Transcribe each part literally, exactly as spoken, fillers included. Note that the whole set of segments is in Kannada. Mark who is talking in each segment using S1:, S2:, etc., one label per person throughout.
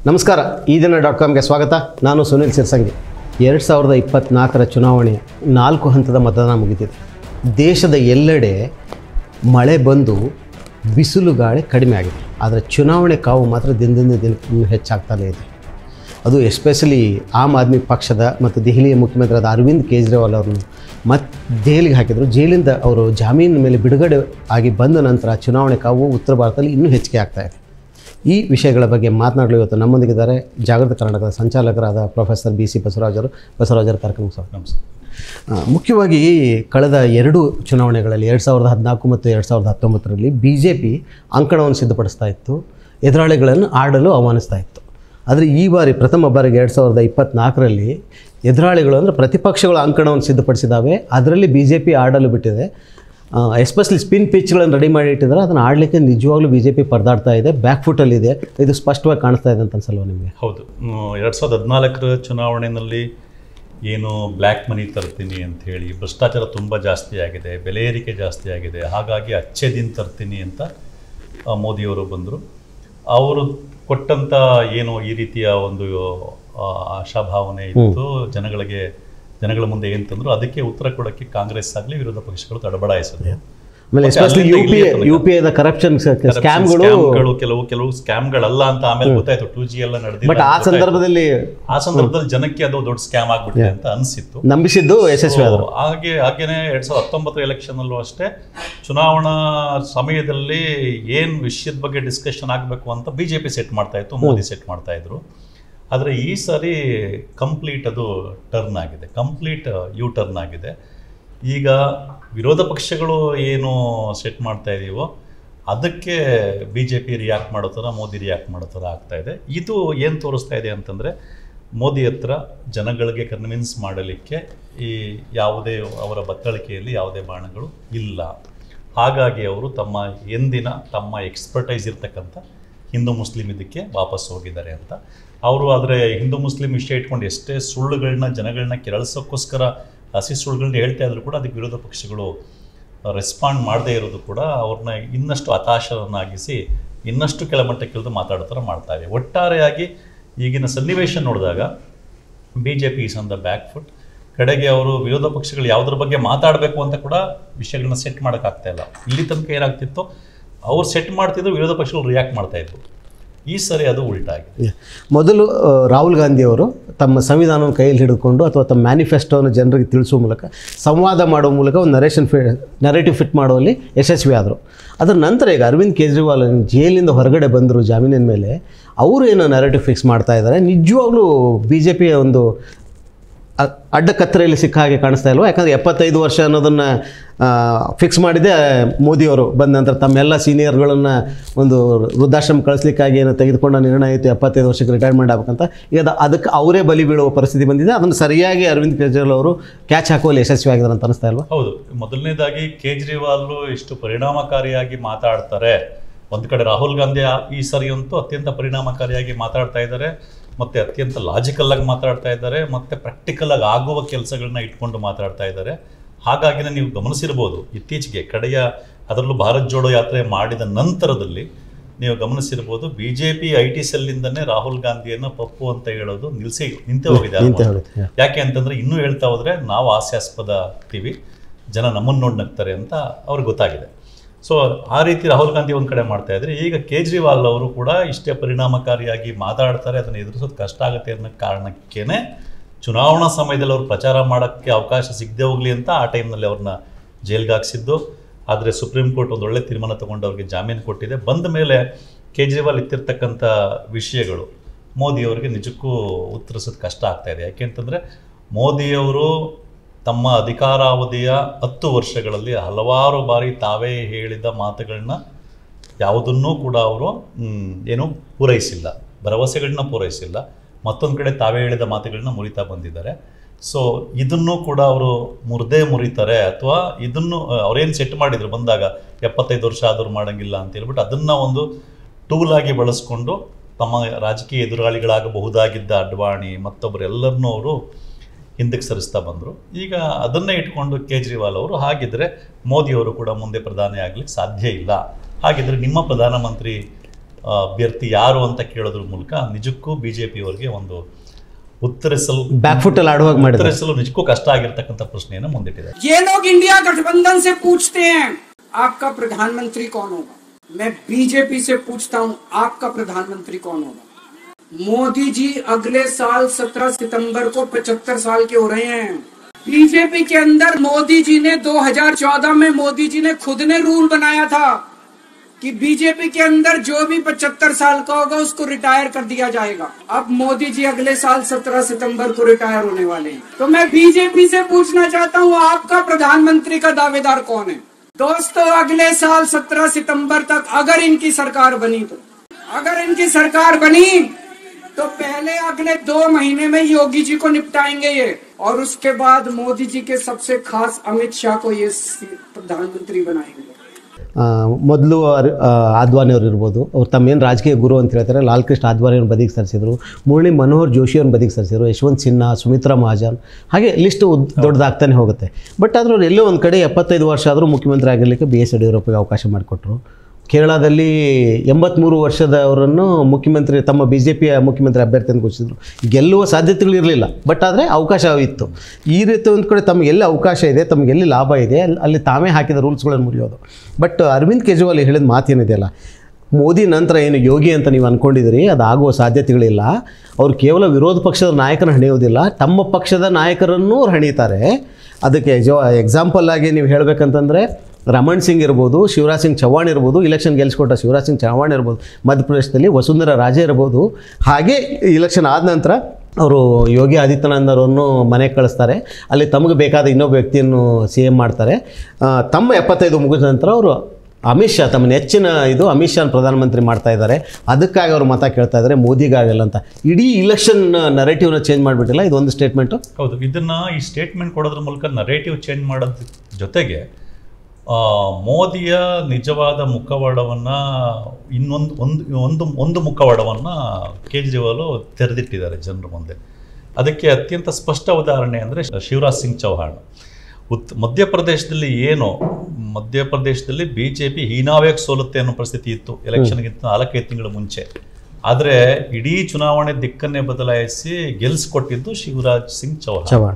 S1: ನಮಸ್ಕಾರ ಈ ದಿನ ಡಾಟ್ ಕಾಮ್ಗೆ ಸ್ವಾಗತ. ನಾನು ಸುನಿಲ್ ಸಿರ್ಸಂಗಿ. ಎರಡು ಸಾವಿರದ ಇಪ್ಪತ್ತ್ನಾಲ್ಕರ ಚುನಾವಣೆ ನಾಲ್ಕು ಹಂತದ ಮತದಾನ ಮುಗಿದಿದೆ. ದೇಶದ ಎಲ್ಲೆಡೆ ಮಳೆ ಬಂದು ಬಿಸಿಲು ಗಾಳಿ ಕಡಿಮೆ ಆಗಿದೆ. ಆದರೆ ಚುನಾವಣೆ ಕಾವು ಮಾತ್ರ ದಿನದಿಂದ ದಿನ ಹೆಚ್ಚಾಗ್ತಾನೇ ಇದೆ. ಅದು ಎಸ್ಪೆಷಲಿ ಆಮ್ ಆದ್ಮಿ ಪಕ್ಷದ ಮತ್ತು ದೆಹಲಿಯ ಮುಖ್ಯಮಂತ್ರಿಯಾದ ಅರವಿಂದ್ ಕೇಜ್ರಿವಾಲ್ ಅವರನ್ನು ಮತ್ತೆ ಜೈಲಿಗೆ ಹಾಕಿದರು. ಜೈಲಿಂದ ಅವರು ಜಾಮೀನಿನ ಮೇಲೆ ಬಿಡುಗಡೆ ಆಗಿ ಬಂದ ನಂತರ ಚುನಾವಣೆ ಕಾವು ಉತ್ತರ ಭಾರತದಲ್ಲಿ ಇನ್ನೂ ಹೆಚ್ಚಿಗೆ ಆಗ್ತಾಯಿದೆ. ಈ ವಿಷಯಗಳ ಬಗ್ಗೆ ಮಾತನಾಡಲು ಇವತ್ತು ನಮ್ಮೊಂದಿಗಿದ್ದಾರೆ ಜಾಗೃತ ಕರ್ನಾಟಕದ ಸಂಚಾಲಕರಾದ ಪ್ರೊಫೆಸರ್ ಬಿ ಸಿ ಬಸವರಾಜರು. ಬಸವರಾಜರ ಕಾರ್ಯಕ್ರಮಕ್ಕೆ ಸ್ವಾಗತ. ನಮಸ್ಕಾರ. ಮುಖ್ಯವಾಗಿ ಕಳೆದ ಎರಡು ಚುನಾವಣೆಗಳಲ್ಲಿ ಎರಡು ಸಾವಿರದ ಹದಿನಾಲ್ಕು ಮತ್ತು ಎರಡು ಸಾವಿರದ ಹತ್ತೊಂಬತ್ತರಲ್ಲಿ ಬಿ ಜೆ ಪಿ ಅಂಕಣವನ್ನು ಸಿದ್ಧಪಡಿಸ್ತಾ ಇತ್ತು, ಎದುರಾಳಿಗಳನ್ನು ಆಡಲು ಆಹ್ವಾನಿಸ್ತಾ ಇತ್ತು. ಆದರೆ ಈ ಬಾರಿ ಪ್ರಥಮ ಬಾರಿಗೆ ಎರಡು ಸಾವಿರದ ಇಪ್ಪತ್ತ್ನಾಲ್ಕರಲ್ಲಿ ಎದುರಾಳಿಗಳು ಅಂದರೆ ಪ್ರತಿಪಕ್ಷಗಳು ಅಂಕಣವನ್ನು ಸಿದ್ಧಪಡಿಸಿದ್ದಾವೆ. ಅದರಲ್ಲಿ ಬಿ ಜೆ ಪಿ ಆಡಲು ಬಿಟ್ಟಿದೆ. ಎಸ್ಪೆಷಲಿ ಸ್ಪಿನ್ ಪಿಚ್ಗಳನ್ನು ರೆಡಿ ಮಾಡಿ ಇಟ್ಟಿದ್ದಾರೆ. ಅದನ್ನು ಆಡಲಿಕ್ಕೆ ನಿಜವಾಗ್ಲೂ ಬಿ ಜೆ ಪಿ ಪರದಾಡ್ತಾ ಇದೆ, ಬ್ಯಾಕ್ ಫುಟಲ್ಲಿದೆ. ಇದು ಸ್ಪಷ್ಟವಾಗಿ ಕಾಣಿಸ್ತಾ ಇದೆ ಅಂತ ಅನ್ಸಲ್ವ ನಿಮಗೆ?
S2: ಹೌದು. ಎರಡು ಸಾವಿರದ ಹದಿನಾಲ್ಕರ ಚುನಾವಣೆಯಲ್ಲಿ ಏನು ಬ್ಲ್ಯಾಕ್ ಮನಿ ತರ್ತೀನಿ ಅಂಥೇಳಿ ಭ್ರಷ್ಟಾಚಾರ ತುಂಬ ಜಾಸ್ತಿ ಆಗಿದೆ, ಬೆಲೆ ಏರಿಕೆ ಜಾಸ್ತಿ ಆಗಿದೆ, ಹಾಗಾಗಿ ಅಚ್ಚೆ ದಿನ ತರ್ತೀನಿ ಅಂತ ಮೋದಿಯವರು ಬಂದರು. ಅವರು ಕೊಟ್ಟಂಥ ಏನು ಈ ರೀತಿಯ ಒಂದು ಆಶಾಭಾವನೆ ಇತ್ತು ಜನಗಳಿಗೆ, ಜನಗಳ ಮುಂದೆ ಏನು ತಂದ್ರು ಅದಕ್ಕೆ ಉತ್ತರ ಕೊಡೋಕ್ಕೆ ಕಾಂಗ್ರೆಸ್ ಆಗಲಿ ವಿರೋಧ ಪಕ್ಷಗಳು ತಡಬಡಾಯಿಸಿದೆ.
S1: ಆಮೇಲೆ especially U P U P ಐದ ಕರಪ್ಷನ್ ಸ್ಕ್ಯಾಮ್ಗಳು
S2: ಕೆಲವು ಕೆಲವು ಸ್ಕ್ಯಾಮ್ಗಳಲ್ಲ ಅಂತ ಆಮೇಲೆ ಗೊತ್ತಾಯ್ತು. ಟೂ ಜಿ ಎಲ್ಲ ನಡೆದಿದೆ.
S1: ಬಟ್ ಆ ಸಂದರ್ಭದಲ್ಲಿ
S2: ಆ ಸಂದರ್ಭದಲ್ಲಿ ಜನಕ್ಕೆ ಅದು ದೊಡ್ಡ ಸ್ಕ್ಯಾಮ್ ಆಗ್ಬಿಟ್ಟಿದೆ ಅಂತ ಅನಿಸಿತ್ತು.
S1: ನಂಬಿಸಿದ್ದು ಯಶಸ್ವಿ ಆದರು.
S2: ಹಾಗೆ ಹಾಗೇನೆ ಎರಡ್ ಸಾವಿರದ ಹತ್ತೊಂಬತ್ತರ ಎಲೆಕ್ಷನ್ ಅಲ್ಲೂ ಅಷ್ಟೇ ಚುನಾವಣಾ ಸಮಯದಲ್ಲಿ ಏನು ವಿಷಯದ ಬಗ್ಗೆ ಡಿಸ್ಕಷನ್ ಆಗಬೇಕು ಅಂತ ಬಿಜೆಪಿ ಸೆಟ್ ಮಾಡ್ತಾ ಇತ್ತು, ಮೋದಿ ಸೆಟ್ ಮಾಡ್ತಾ ಇದ್ರು. ಆದರೆ ಈ ಸಾರಿ ಕಂಪ್ಲೀಟ್ ಅದು ಟರ್ನ್ ಆಗಿದೆ, ಕಂಪ್ಲೀಟ್ ಯು ಟರ್ನ್ ಆಗಿದೆ. ಈಗ ವಿರೋಧ ಪಕ್ಷಗಳು ಏನು ಸೆಟ್ ಮಾಡ್ತಾ ಇದೀವೋ ಅದಕ್ಕೆ ಬಿ ಜೆ ಪಿ ರಿಯಾಕ್ಟ್ ಮಾಡೋ ಥರ, ಮೋದಿ ರಿಯಾಕ್ಟ್ ಮಾಡೋ ಥರ ಆಗ್ತಾ ಇದೆ. ಇದು ಏನು ತೋರಿಸ್ತಾ ಇದೆ ಅಂತಂದರೆ ಮೋದಿ ಹತ್ರ ಜನಗಳಿಗೆ ಕನ್ವಿನ್ಸ್ ಮಾಡಲಿಕ್ಕೆ ಈ ಯಾವುದೇ ಅವರ ಬತ್ತಳಿಕೆಯಲ್ಲಿ ಯಾವುದೇ ಬಾಣಗಳು ಇಲ್ಲ. ಹಾಗಾಗಿ ಅವರು ತಮ್ಮ ಎಂದಿನ ತಮ್ಮ ಎಕ್ಸ್ಪರ್ಟೈಸ್ ಇರ್ತಕ್ಕಂಥ ಹಿಂದೂ ಮುಸ್ಲಿಂ ಇದಕ್ಕೆ ವಾಪಸ್ ಹೋಗಿದ್ದಾರೆ ಅಂತ ಅವರು. ಆದರೆ ಹಿಂದೂ ಮುಸ್ಲಿಂ ವಿಷಯ ಇಟ್ಕೊಂಡು ಎಷ್ಟೇ ಸುಳ್ಳುಗಳನ್ನ ಜನಗಳನ್ನ ಕೆರಳಿಸೋಕ್ಕೋಸ್ಕರ ಹಸಿ ಸುಳ್ಳುಗಳನ್ನ ಹೇಳ್ತಾ ಇದ್ರು ಕೂಡ ಅದಕ್ಕೆ ವಿರೋಧ ಪಕ್ಷಗಳು ರೆಸ್ಪಾಂಡ್ ಮಾಡದೇ ಇರೋದು ಕೂಡ ಅವ್ರನ್ನ ಇನ್ನಷ್ಟು ಹತಾಶರನ್ನಾಗಿಸಿ ಇನ್ನಷ್ಟು ಕೆಳಮಟ್ಟಕ್ಕೆ ಇಳಿದು ಮಾತಾಡೋ ಥರ ಮಾಡ್ತಾ ಇದೆ. ಒಟ್ಟಾರೆಯಾಗಿ ಈಗಿನ ಸನ್ನಿವೇಶ ನೋಡಿದಾಗ B J P is on the back foot. ಕಡೆಗೆ ಅವರು ವಿರೋಧ ಪಕ್ಷಗಳು ಯಾವುದ್ರ ಬಗ್ಗೆ ಮಾತಾಡಬೇಕು ಅಂತ ಕೂಡ ವಿಷಯಗಳನ್ನ ಸೆಟ್ ಮಾಡೋಕ್ಕಾಗ್ತಾ ಇಲ್ಲ. ಇಲ್ಲಿ ತನಕ ಏನಾಗ್ತಿತ್ತು, ಅವ್ರು ಸೆಟ್ ಮಾಡ್ತಿದ್ರು, ವಿರೋಧ ಪಕ್ಷಗಳು ರಿಯಾಕ್ಟ್ ಮಾಡ್ತಾಯಿದ್ರು. ಈ ಸರಿ ಅದು ಉಲ್ಟಾಗಿದೆ.
S1: ಮೊದಲು ರಾಹುಲ್ ಗಾಂಧಿಯವರು ತಮ್ಮ ಸಂವಿಧಾನವನ್ನು ಕೈಯಲ್ಲಿ ಹಿಡಿದುಕೊಂಡು ಅಥವಾ ತಮ್ಮ ಮ್ಯಾನಿಫೆಸ್ಟೋವನ್ನು ಜನರಿಗೆ ತಿಳಿಸುವ ಮೂಲಕ, ಸಂವಾದ ಮಾಡುವ ಮೂಲಕ ಒಂದು ನರೇಷನ್ ಫಿ ನರೇಟಿವ್ ಫಿಟ್ ಮಾಡುವಲ್ಲಿ ಯಶಸ್ವಿ ಆದರು. ಅದರ ನಂತರ ಈಗ ಅರವಿಂದ್ ಕೇಜ್ರಿವಾಲ್ ಜೈಲಿಂದ ಹೊರಗಡೆ ಬಂದರು ಜಾಮೀನಿನ ಮೇಲೆ. ಅವರು ಏನೋ ನರೇಟಿವ್ ಫಿಕ್ಸ್ ಮಾಡ್ತಾ ಇದ್ದಾರೆ. ನಿಜವಾಗ್ಲೂ ಬಿ ಜೆ ಪಿಯ ಒಂದು ಅಡ್ಡ ಕತ್ತರೆಯಲ್ಲಿ ಸಿಕ್ಕ ಹಾಗೆ ಕಾಣಿಸ್ತಾ ಇಲ್ವ? ಯಾಕಂದರೆ ಎಪ್ಪತ್ತೈದು ವರ್ಷ ಅನ್ನೋದನ್ನು ಫಿಕ್ಸ್ ಮಾಡಿದೆ ಮೋದಿಯವರು ಬಂದ ನಂತರ. ತಮ್ಮೆಲ್ಲ ಸೀನಿಯರ್ಗಳನ್ನು ಒಂದು ವೃದ್ಧಾಶ್ರಮ ಕಳಿಸ್ಲಿಕ್ಕಾಗಿ ಏನೋ ತೆಗೆದುಕೊಂಡ ನಿರ್ಣಯ ಇತ್ತು, ಎಪ್ಪತ್ತೈದು ವರ್ಷಕ್ಕೆ ರಿಟೈರ್ಮೆಂಟ್ ಆಗಬೇಕಂತ. ಈಗ ಅದಕ್ಕೆ ಅವರೇ ಬಲಿ ಬೀಳುವ ಪರಿಸ್ಥಿತಿ ಬಂದಿದೆ. ಅದನ್ನು ಸರಿಯಾಗಿ ಅರವಿಂದ್ ಕೇಜ್ರಿವಾಲ್ ಅವರು ಕ್ಯಾಚ್ ಹಾಕುವಲ್ಲಿ ಯಶಸ್ವಿ ಆಗಿದ್ದಾರೆ ಅಂತ ಅನಿಸ್ತಾ ಇಲ್ವಾ?
S2: ಹೌದು. ಮೊದಲನೇದಾಗಿ ಕೇಜ್ರಿವಾಲ್ ಇಷ್ಟು ಪರಿಣಾಮಕಾರಿಯಾಗಿ ಮಾತಾಡ್ತಾರೆ. ಒಂದು ಕಡೆ ರಾಹುಲ್ ಗಾಂಧಿ ಈ ಸರಿ ಅಂತೂ ಅತ್ಯಂತ ಪರಿಣಾಮಕಾರಿಯಾಗಿ ಮಾತಾಡ್ತಾ ಇದ್ದಾರೆ, ಮತ್ತು ಅತ್ಯಂತ ಲಾಜಿಕಲ್ಲಾಗಿ ಮಾತಾಡ್ತಾ ಇದ್ದಾರೆ, ಮತ್ತು ಪ್ರಾಕ್ಟಿಕಲಾಗಿ ಆಗುವ ಕೆಲಸಗಳನ್ನ ಇಟ್ಕೊಂಡು ಮಾತಾಡ್ತಾ ಇದ್ದಾರೆ. ಹಾಗಾಗಿನೇ ನೀವು ಗಮನಿಸಿರ್ಬೋದು ಇತ್ತೀಚೆಗೆ ಕಡೆಯ ಅದರಲ್ಲೂ ಭಾರತ್ ಜೋಡೋ ಯಾತ್ರೆ ಮಾಡಿದ ನಂತರದಲ್ಲಿ ನೀವು ಗಮನಿಸಿರ್ಬೋದು B J P I T ಸೆಲ್ಲಿಂದನೇ ರಾಹುಲ್ ಗಾಂಧಿಯನ್ನು ಪಪ್ಪು ಅಂತ ಹೇಳೋದು ನಿಲ್ಲಿಸಿ ನಿಂತೇ ಹೋಗಿದೆ. ಯಾಕೆ ಅಂತಂದರೆ ಇನ್ನೂ ಹೇಳ್ತಾ ಹೋದರೆ ನಾವು ಹಾಸ್ಯಾಸ್ಪದ ಆಗ್ತೀವಿ, ಜನ ನಮ್ಮನ್ನು ನೋಡಿ ನಗ್ತಾರೆ ಅಂತ ಅವ್ರಿಗೆ ಗೊತ್ತಾಗಿದೆ. ಸೊ ಆ ರೀತಿ ರಾಹುಲ್ ಗಾಂಧಿ ಒಂದು ಕಡೆ ಮಾಡ್ತಾ ಇದ್ದಾರೆ. ಈಗ ಕೇಜ್ರಿವಾಲ್ ಅವರು ಕೂಡ ಇಷ್ಟೇ ಪರಿಣಾಮಕಾರಿಯಾಗಿ ಮಾತಾಡ್ತಾರೆ, ಅದನ್ನು ಎದುರಿಸೋದು ಕಷ್ಟ ಆಗುತ್ತೆ ಅನ್ನೋ ಕಾರಣಕ್ಕೇ ಚುನಾವಣಾ ಸಮಯದಲ್ಲಿ ಅವರು ಪ್ರಚಾರ ಮಾಡೋಕ್ಕೆ ಅವಕಾಶ ಸಿಗದೆ ಹೋಗಲಿ ಅಂತ ಆ ಟೈಮ್ನಲ್ಲಿ ಅವ್ರನ್ನ ಜೈಲ್ಗೆ ಹಾಕ್ಸಿದ್ದು. ಆದರೆ ಸುಪ್ರೀಂ ಕೋರ್ಟ್ ಒಂದು ಒಳ್ಳೆ ತೀರ್ಮಾನ ತೊಗೊಂಡು ಅವ್ರಿಗೆ ಜಾಮೀನು ಕೊಟ್ಟಿದೆ. ಬಂದ ಮೇಲೆ ಕೇಜ್ರಿವಾಲ್ ಇತ್ತಿರ್ತಕ್ಕಂಥ ವಿಷಯಗಳು ಮೋದಿಯವರಿಗೆ ನಿಜಕ್ಕೂ ಉತ್ತರಿಸೋದು ಕಷ್ಟ ಆಗ್ತಾಯಿದೆ. ಯಾಕೆಂತಂದರೆ ಮೋದಿಯವರು ತಮ್ಮ ಅಧಿಕಾರಾವಧಿಯ ಹತ್ತು ವರ್ಷಗಳಲ್ಲಿ ಹಲವಾರು ಬಾರಿ ತಾವೇ ಹೇಳಿದ ಮಾತುಗಳನ್ನ ಯಾವುದನ್ನೂ ಕೂಡ ಅವರು ಏನು ಪೂರೈಸಿಲ್ಲ, ಭರವಸೆಗಳನ್ನ ಪೂರೈಸಿಲ್ಲ. ಮತ್ತೊಂದು ಕಡೆ ತಾವೇ ಹೇಳಿದ ಮಾತುಗಳನ್ನ ಮುರಿತಾ ಬಂದಿದ್ದಾರೆ. ಸೊ ಇದನ್ನು ಕೂಡ ಅವರು ಮುರಿದೇ ಮುರಿತಾರೆ, ಅಥವಾ ಇದನ್ನು ಅವರೇನು ಸೆಟ್ ಮಾಡಿದ್ರು ಬಂದಾಗ ಎಪ್ಪತ್ತೈದು ವರ್ಷ ಆದರೂ ಮಾಡೋಂಗಿಲ್ಲ ಅಂತ ಹೇಳ್ಬಿಟ್ಟು ಅದನ್ನು ಒಂದು ಟೂಲಾಗಿ ಬಳಸ್ಕೊಂಡು ತಮ್ಮ ರಾಜಕೀಯ ಎದುರಾಳಿಗಳಾಗಬಹುದಾಗಿದ್ದ ಅಡ್ವಾಣಿ ಮತ್ತೊಬ್ಬರು ಎಲ್ಲರನ್ನೂ ಅವರು ಹಿಂದಕ್ಕೆ ಸರಿಸ್ತಾ ಬಂದರು. ಈಗ ಅದನ್ನೇ ಇಟ್ಕೊಂಡು ಕೇಜ್ರಿವಾಲ್ ಅವರು ಹಾಗಿದ್ರೆ ಮೋದಿಯವರು ಕೂಡ ಮುಂದೆ ಪ್ರಧಾನಿ ಆಗಲಿಕ್ಕೆ ಸಾಧ್ಯ ಇಲ್ಲ, ಹಾಗಿದ್ರೆ ನಿಮ್ಮ ಪ್ರಧಾನಮಂತ್ರಿ ಅಭ್ಯರ್ಥಿ ಯಾರು ಅಂತ ಕೇಳೋದ್ರ ಮೂಲಕ ನಿಜಕ್ಕೂ ಬಿಜೆಪಿಯವರಿಗೆ ಒಂದು ಉತ್ತರಿಸಲು
S1: ಬ್ಯಾಕ್ ಫುಟ್ ಅಲ್ಲಿ ಆಡುವಾಗ ಮಾಡಿದ್ರು.
S2: ಉತ್ತರಿಸಲು ನಿಜಕ್ಕೂ ಕಷ್ಟ ಆಗಿರ್ತಕ್ಕಂಥ ಪ್ರಶ್ನೆಯನ್ನು ಮುಂದಿಟ್ಟಿದ್ದಾರೆ.
S3: ये लोग इंडिया गठबंधन से पूछते हैं आपका प्रधानमंत्री कौन होगा, मैं बीजेपी से पूछता हूं आपका प्रधानमंत्री कौन होगा। मोदी जी अगले साल सत्रह सितंबर को पचहत्तर साल के हो रहे हैं। बीजेपी के अंदर मोदी जी ने दो हज़ार चौदह में मोदी जी ने खुद ने रूल बनाया था कि बीजेपी के अंदर जो भी पचहत्तर साल का होगा उसको रिटायर कर दिया जाएगा। अब मोदी जी अगले साल सत्रह सितंबर को रिटायर होने वाले हैं, तो मैं बीजेपी से पूछना चाहता हूं आपका प्रधानमंत्री का दावेदार कौन है। दोस्तों, अगले साल सत्रह सितंबर तक अगर इनकी सरकार बनी तो अगर इनकी सरकार बनी तो पहले अगले दो महीने में योगी जी को निपटाएंगे ये, और उसके बाद मोदी जी के सबसे खास अमित शाह को ये प्रधानमंत्री बनाएंगे।
S1: ಮೊದಲು ಆದ್ವಾನಿ ಅವರು ಇರ್ಬೋದು, ಅವ್ರು ತಮ್ಮೇನು ರಾಜಕೀಯ ಗುರು ಅಂತ ಹೇಳ್ತಾರೆ, ಲಾಲ್ ಕೃಷ್ಣ ಆದ್ವಾನಿಯವ್ರನ್ನ ಬದಿಗೆ ಸರಿಸಿದ್ರು, ಮುರಳಿ ಮನೋಹರ್ ಜೋಶಿಯವ್ರನ್ನ ಬದಿಗೆ ಸರಿಸಿದ್ರು, ಯಶವಂತ್ ಸಿನ್ಹಾ, ಸುಮಿತ್ರಾ ಮಹಾಜನ್, ಹಾಗೆ ಲಿಸ್ಟು ದೊಡ್ಡದಾಗ್ತಾನೆ ಹೋಗುತ್ತೆ. ಬಟ್ ಆದರೂ ಅವ್ರು ಎಲ್ಲೋ ಒಂದು ಕಡೆ ಎಪ್ಪತ್ತೈದು ವರ್ಷ ಆದರೂ ಮುಖ್ಯಮಂತ್ರಿ ಆಗಿರಲಿಕ್ಕೆ ಬಿ ಎಸ್ ಯಡಿಯೂರಪ್ಪಗೆ ಅವಕಾಶ ಮಾಡಿಕೊಟ್ರು. ಕೇರಳದಲ್ಲಿ ಎಂಬತ್ತ್ಮೂರು ವರ್ಷದವರನ್ನು ಮುಖ್ಯಮಂತ್ರಿ ತಮ್ಮ ಬಿ ಜೆ ಪಿಯ ಮುಖ್ಯಮಂತ್ರಿ ಅಭ್ಯರ್ಥಿ ಅಂತ ಘೋಷಿಸಿದ್ರು. ಗೆಲ್ಲುವ ಸಾಧ್ಯತೆಗಳಿರಲಿಲ್ಲ, ಬಟ್ ಆದರೆ ಅವಕಾಶ ಇತ್ತು. ಈ ರೀತಿ ಒಂದು ಕಡೆ ತಮಗೆ ಎಲ್ಲಿ ಅವಕಾಶ ಇದೆ, ತಮಗೆ ಎಲ್ಲಿ ಲಾಭ ಇದೆ, ಅಲ್ಲಿ ತಾವೇ ಹಾಕಿದ ರೂಲ್ಸ್ಗಳನ್ನು ಮುರಿಯೋದು. ಬಟ್ ಅರವಿಂದ್ ಕೇಜ್ರಿವಾಲ್ ಹೇಳಿದ ಮಾತೇನಿದೆಯಲ್ಲ, ಮೋದಿ ನಂತರ ಏನು ಯೋಗಿ ಅಂತ ನೀವು ಅಂದ್ಕೊಂಡಿದ್ದೀರಿ, ಅದು ಆಗುವ ಸಾಧ್ಯತೆಗಳಿಲ್ಲ. ಅವರು ಕೇವಲ ವಿರೋಧ ಪಕ್ಷದ ನಾಯಕರನ್ನು ಹಣಿಯೋದಿಲ್ಲ, ತಮ್ಮ ಪಕ್ಷದ ನಾಯಕರನ್ನೂ ಹಣಿತಾರೆ. ಅದಕ್ಕೆ ಜೋ ಎಕ್ಸಾಂಪಲ್ ಆಗಿ ನೀವು ಹೇಳಬೇಕಂತಂದರೆ ರಮಣ್ ಸಿಂಗ್ ಇರ್ಬೋದು, ಶಿವರಾಜ್ ಸಿಂಗ್ ಚೌಹಾಣ್ ಇರ್ಬೋದು, ಇಲೆಕ್ಷನ್ ಗೆಲ್ಲಿಸ್ಕೊಟ್ಟ ಶಿವರಾಜ್ ಸಿಂಗ್ ಚೌಹಾಣ್ ಇರ್ಬೋದು, ಮಧ್ಯಪ್ರದೇಶದಲ್ಲಿ ವಸುಂಧರಾ ರಾಜೆ ಇರ್ಬೋದು. ಹಾಗೆ ಇಲೆಕ್ಷನ್ ಆದ ನಂತರ ಅವರು ಯೋಗಿ ಆದಿತ್ಯನಾಥ್ರನ್ನು ಮನೆಗೆ ಕಳಿಸ್ತಾರೆ. ಅಲ್ಲಿ ತಮಗೆ ಬೇಕಾದ ಇನ್ನೊಬ್ಬ ವ್ಯಕ್ತಿಯನ್ನು ಸಿ ಎಮ್ ಮಾಡ್ತಾರೆ. ತಮ್ಮ ಎಪ್ಪತ್ತೈದು ಮುಗಿದ ನಂತರ ಅವರು ಅಮಿತ್ ಶಾ, ತಮ್ಮ ನೆಚ್ಚಿನ ಇದು ಅಮಿತ್ ಶಾನ್ ಪ್ರಧಾನಮಂತ್ರಿ ಮಾಡ್ತಾ ಇದ್ದಾರೆ. ಅದಕ್ಕಾಗಿ ಅವರು ಮತ ಕೇಳ್ತಾ ಇದ್ದಾರೆ, ಮೋದಿಗಾಗಲ್ಲ ಅಂತ. ಇಡೀ ಇಲೆಕ್ಷನ್ ನರೇಟಿವ್ನ ಚೇಂಜ್ ಮಾಡಿಬಿಟ್ಟಿಲ್ಲ, ಇದೊಂದು ಸ್ಟೇಟ್ಮೆಂಟು.
S2: ಹೌದು, ಇದನ್ನು ಈ ಸ್ಟೇಟ್ಮೆಂಟ್ ಕೊಡೋದ್ರ ಮೂಲಕ ನರೇಟಿವ್ ಚೇಂಜ್ ಮಾಡೋದ್ರ ಜೊತೆಗೆ ಮೋದಿಯ ನಿಜವಾದ ಮುಖವಾಡವನ್ನು ಇನ್ನೊಂದು ಒಂದು ಒಂದು ಒಂದು ಮುಖವಾಡವನ್ನು ಕೇಜ್ರಿವಾಲ್ ತೆರೆದಿಟ್ಟಿದ್ದಾರೆ ಜನರ ಮುಂದೆ. ಅದಕ್ಕೆ ಅತ್ಯಂತ ಸ್ಪಷ್ಟ ಉದಾಹರಣೆ ಅಂದರೆ ಶಿವರಾಜ್ ಸಿಂಗ್ ಚೌಹಾಣ್. ಉತ್ ಮಧ್ಯಪ್ರದೇಶದಲ್ಲಿ ಏನು ಮಧ್ಯಪ್ರದೇಶದಲ್ಲಿ ಬಿ ಜೆ ಪಿ ಹೀನಾವೇಗ ಸೋಲುತ್ತೆ ಅನ್ನೋ ಪರಿಸ್ಥಿತಿ ಇತ್ತು ಎಲೆಕ್ಷನ್ಗಿಂತ ನಾಲ್ಕೈದು ತಿಂಗಳ ಮುಂಚೆ. ಆದರೆ ಇಡೀ ಚುನಾವಣೆ ದಿಕ್ಕನ್ನೇ ಬದಲಾಯಿಸಿ ಗೆಲ್ಲಿಸ್ಕೊಟ್ಟಿದ್ದು ಶಿವರಾಜ್ ಸಿಂಗ್ ಚೌಹಾಣ್.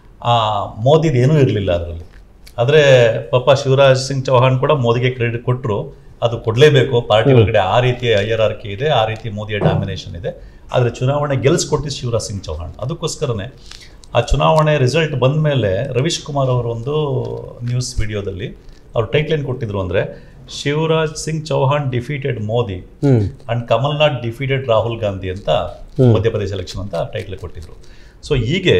S2: ಮೋದಿದು ಏನೂ ಇರಲಿಲ್ಲ ಅದರಲ್ಲಿ. ಆದರೆ ಪಾಪ ಶಿವರಾಜ್ ಸಿಂಗ್ ಚೌಹಾಣ್ ಕೂಡ ಮೋದಿಗೆ ಕ್ರೆಡಿಟ್ ಕೊಟ್ಟರು. ಅದು ಕೊಡಲೇಬೇಕು, ಪಾರ್ಟಿ ಒಳಗಡೆ ಆ ರೀತಿಯ ಹೈಯರಾರ್ಕಿ ಇದೆ, ಆ ರೀತಿ ಮೋದಿಯ ಡಾಮಿನೇಷನ್ ಇದೆ. ಆದರೆ ಚುನಾವಣೆ ಗೆಲ್ಲಿಸ್ಕೊಟ್ಟಿದ್ದು ಶಿವರಾಜ್ ಸಿಂಗ್ ಚೌಹಾಣ್. ಅದಕ್ಕೋಸ್ಕರನೇ ಆ ಚುನಾವಣೆ ರಿಸಲ್ಟ್ ಬಂದ ಮೇಲೆ ರವೀಶ್ ಕುಮಾರ್ ಅವರು ಒಂದು ನ್ಯೂಸ್ ವಿಡಿಯೋದಲ್ಲಿ ಅವ್ರು ಟೈಟ್ಲೈನ್ ಕೊಟ್ಟಿದ್ರು, ಅಂದರೆ Shivraj Singh Chouhan defeated Modi and Kamal Nath defeated Rahul Gandhi ಅಂತ ಮಧ್ಯಪ್ರದೇಶ ಎಲೆಕ್ಷನ್ ಅಂತ ಟೈಟ್ಲ್ ಕೊಟ್ಟಿದ್ರು. ಸೊ ಹೀಗೆ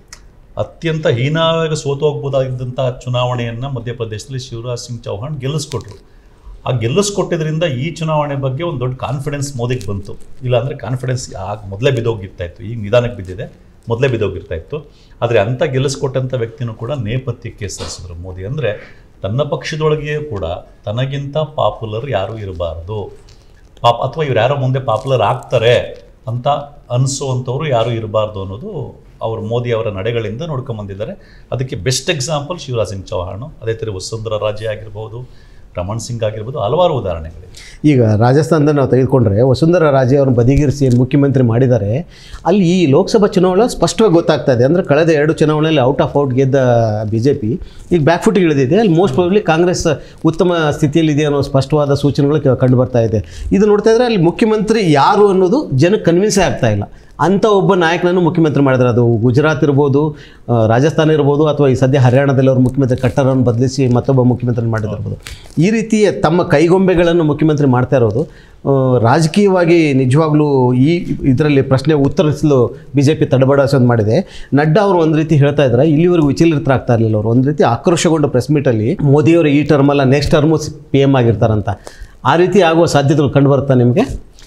S2: ಅತ್ಯಂತ ಹೀನಾವಾಗಿ ಸೋತು ಹೋಗ್ಬೋದಾಗಿದ್ದಂಥ ಚುನಾವಣೆಯನ್ನು ಮಧ್ಯಪ್ರದೇಶದಲ್ಲಿ ಶಿವರಾಜ್ ಸಿಂಗ್ ಚೌಹಾಣ್ ಗೆಲ್ಲಿಸ್ಕೊಟ್ರು. ಆ ಗೆಲ್ಲಿಸ್ಕೊಟ್ಟಿದ್ರಿಂದ ಈ ಚುನಾವಣೆ ಬಗ್ಗೆ ಒಂದು ದೊಡ್ಡ ಕಾನ್ಫಿಡೆನ್ಸ್ ಮೋದಿಗೆ ಬಂತು. ಇಲ್ಲಾಂದರೆ ಕಾನ್ಫಿಡೆನ್ಸ್ ಆಗ ಮೊದಲೇ ಬಿದ್ದೋಗಿರ್ತಾ ಇತ್ತು, ಈಗ ನಿಧಾನಕ್ಕೆ ಬಿದ್ದಿದೆ, ಮೊದಲೇ ಬಿದ್ದೋಗಿರ್ತಾ ಇತ್ತು. ಆದರೆ ಅಂಥ ಗೆಲ್ಲಿಸ್ಕೊಟ್ಟಂಥ ವ್ಯಕ್ತಿನೂ ಕೂಡ ನೇಪಥ್ಯಕ್ಕೆ ಸರಿಸಿದ್ರು ಮೋದಿ. ಅಂದರೆ ತನ್ನ ಪಕ್ಷದೊಳಗೆಯೂ ಕೂಡ ತನಗಿಂತ ಪಾಪ್ಯುಲರ್ ಯಾರೂ ಇರಬಾರ್ದು, ಪಾಪ್ ಅಥವಾ ಇವ್ರು ಯಾರೋ ಮುಂದೆ ಪಾಪ್ಯುಲರ್ ಆಗ್ತಾರೆ ಅಂತ ಅನಿಸೋವಂಥವ್ರು ಯಾರೂ ಇರಬಾರ್ದು ಅನ್ನೋದು ಅವರು ಮೋದಿ ಅವರ ನಡೆಗಳಿಂದ ನೋಡ್ಕೊಂಬಂದಿದ್ದಾರೆ. ಅದಕ್ಕೆ ಬೆಸ್ಟ್ ಎಕ್ಸಾಂಪಲ್ ಶಿವರಾಜ್ ಸಿಂಗ್ ಚೌಹಾಣ್. ಅದೇ ಥರ ವಸುಂಧರಾ ರಾಜೆ ಆಗಿರ್ಬೋದು, ರಮಣ್ ಸಿಂಗ್ ಆಗಿರ್ಬೋದು, ಹಲವಾರು ಉದಾಹರಣೆಗಳಿವೆ.
S1: ಈಗ ರಾಜಸ್ಥಾನದಲ್ಲಿ ನಾವು ತೆಗೆದುಕೊಂಡ್ರೆ ವಸುಂಧರಾ ರಾಜೆ ಅವ್ರನ್ನ ಬದಿಗಿರಿಸಿ ಮುಖ್ಯಮಂತ್ರಿ ಮಾಡಿದ್ದಾರೆ. ಅಲ್ಲಿ ಈ ಲೋಕಸಭಾ ಚುನಾವಣೆ ಸ್ಪಷ್ಟವಾಗಿ ಗೊತ್ತಾಗ್ತಾ ಇದೆ. ಅಂದರೆ ಕಳೆದ ಎರಡು ಚುನಾವಣೆಯಲ್ಲಿ ಔಟ್ ಆಫ್ ಔಟ್ ಗೆದ್ದ ಬಿ ಜೆ ಪಿ ಈಗ ಬ್ಯಾಕ್ ಫುಟ್ಗೆ ಇಳಿದಿದೆ. ಅಲ್ಲಿ ಮೋಸ್ಟ್ ಪ್ರಾಬಬ್ಲಿ ಕಾಂಗ್ರೆಸ್ ಉತ್ತಮ ಸ್ಥಿತಿಯಲ್ಲಿದೆ ಅನ್ನೋ ಸ್ಪಷ್ಟವಾದ ಸೂಚನೆಗಳು ಕಂಡು ಬರ್ತಾ ಇದೆ. ಇದು ನೋಡ್ತಾ ಇದ್ದರೆ ಅಲ್ಲಿ ಮುಖ್ಯಮಂತ್ರಿ ಯಾರು ಅನ್ನೋದು ಜನಕ್ಕೆ ಕನ್ವಿನ್ಸೇ ಆಗ್ತಾ ಇಲ್ಲ. ಅಂಥ ಒಬ್ಬ ನಾಯಕನನ್ನು ಮುಖ್ಯಮಂತ್ರಿ ಮಾಡಿದ್ದಾರೆ. ಅದು ಗುಜರಾತ್ ಇರ್ಬೋದು, ರಾಜಸ್ಥಾನ ಇರ್ಬೋದು, ಅಥವಾ ಈ ಸದ್ಯ ಹರಿಯಾಣದಲ್ಲಿ ಅವರು ಮುಖ್ಯಮಂತ್ರಿ ಕಟ್ಟರನ್ನು ಬದಲಿಸಿ ಮತ್ತೊಬ್ಬ ಮುಖ್ಯಮಂತ್ರಿ ಮಾಡಿದಿರ್ಬೋದು. ಈ ರೀತಿಯ ತಮ್ಮ ಕೈಗೊಂಬೆಗಳನ್ನು ಮುಖ್ಯಮಂತ್ರಿ ಮಾಡ್ತಾ ಇರೋದು ರಾಜಕೀಯವಾಗಿ ನಿಜವಾಗ್ಲೂ ಈ ಇದರಲ್ಲಿ ಪ್ರಶ್ನೆ ಉತ್ತರಿಸಲು ಬಿ ಜೆ ಪಿ ತಡಬಡಿಸೋದು ಮಾಡಿದೆ. ನಡ್ಡಾ ಅವರು ಒಂದು ರೀತಿ ಹೇಳ್ತಾ ಇದ್ದಾರೆ, ಇಲ್ಲಿವರೆಗೂ ವಿಚಲಿತರಾಗ್ತಾ ಇರಲಿಲ್ಲ ಅವರು. ಒಂದು ರೀತಿ ಆಕ್ರೋಶಗೊಂಡ ಪ್ರೆಸ್ ಮೀಟಲ್ಲಿ ಮೋದಿಯವರು ಈ ಟರ್ಮಲ್ಲ ನೆಕ್ಸ್ಟ್ ಟರ್ಮು ಪಿ ಎಮ್ ಆಗಿರ್ತಾರಂತ. ಆ ರೀತಿ ಆಗುವ ಸಾಧ್ಯತೆಗಳು ಕಂಡು ಬರುತ್ತಾ ನಿಮಗೆ?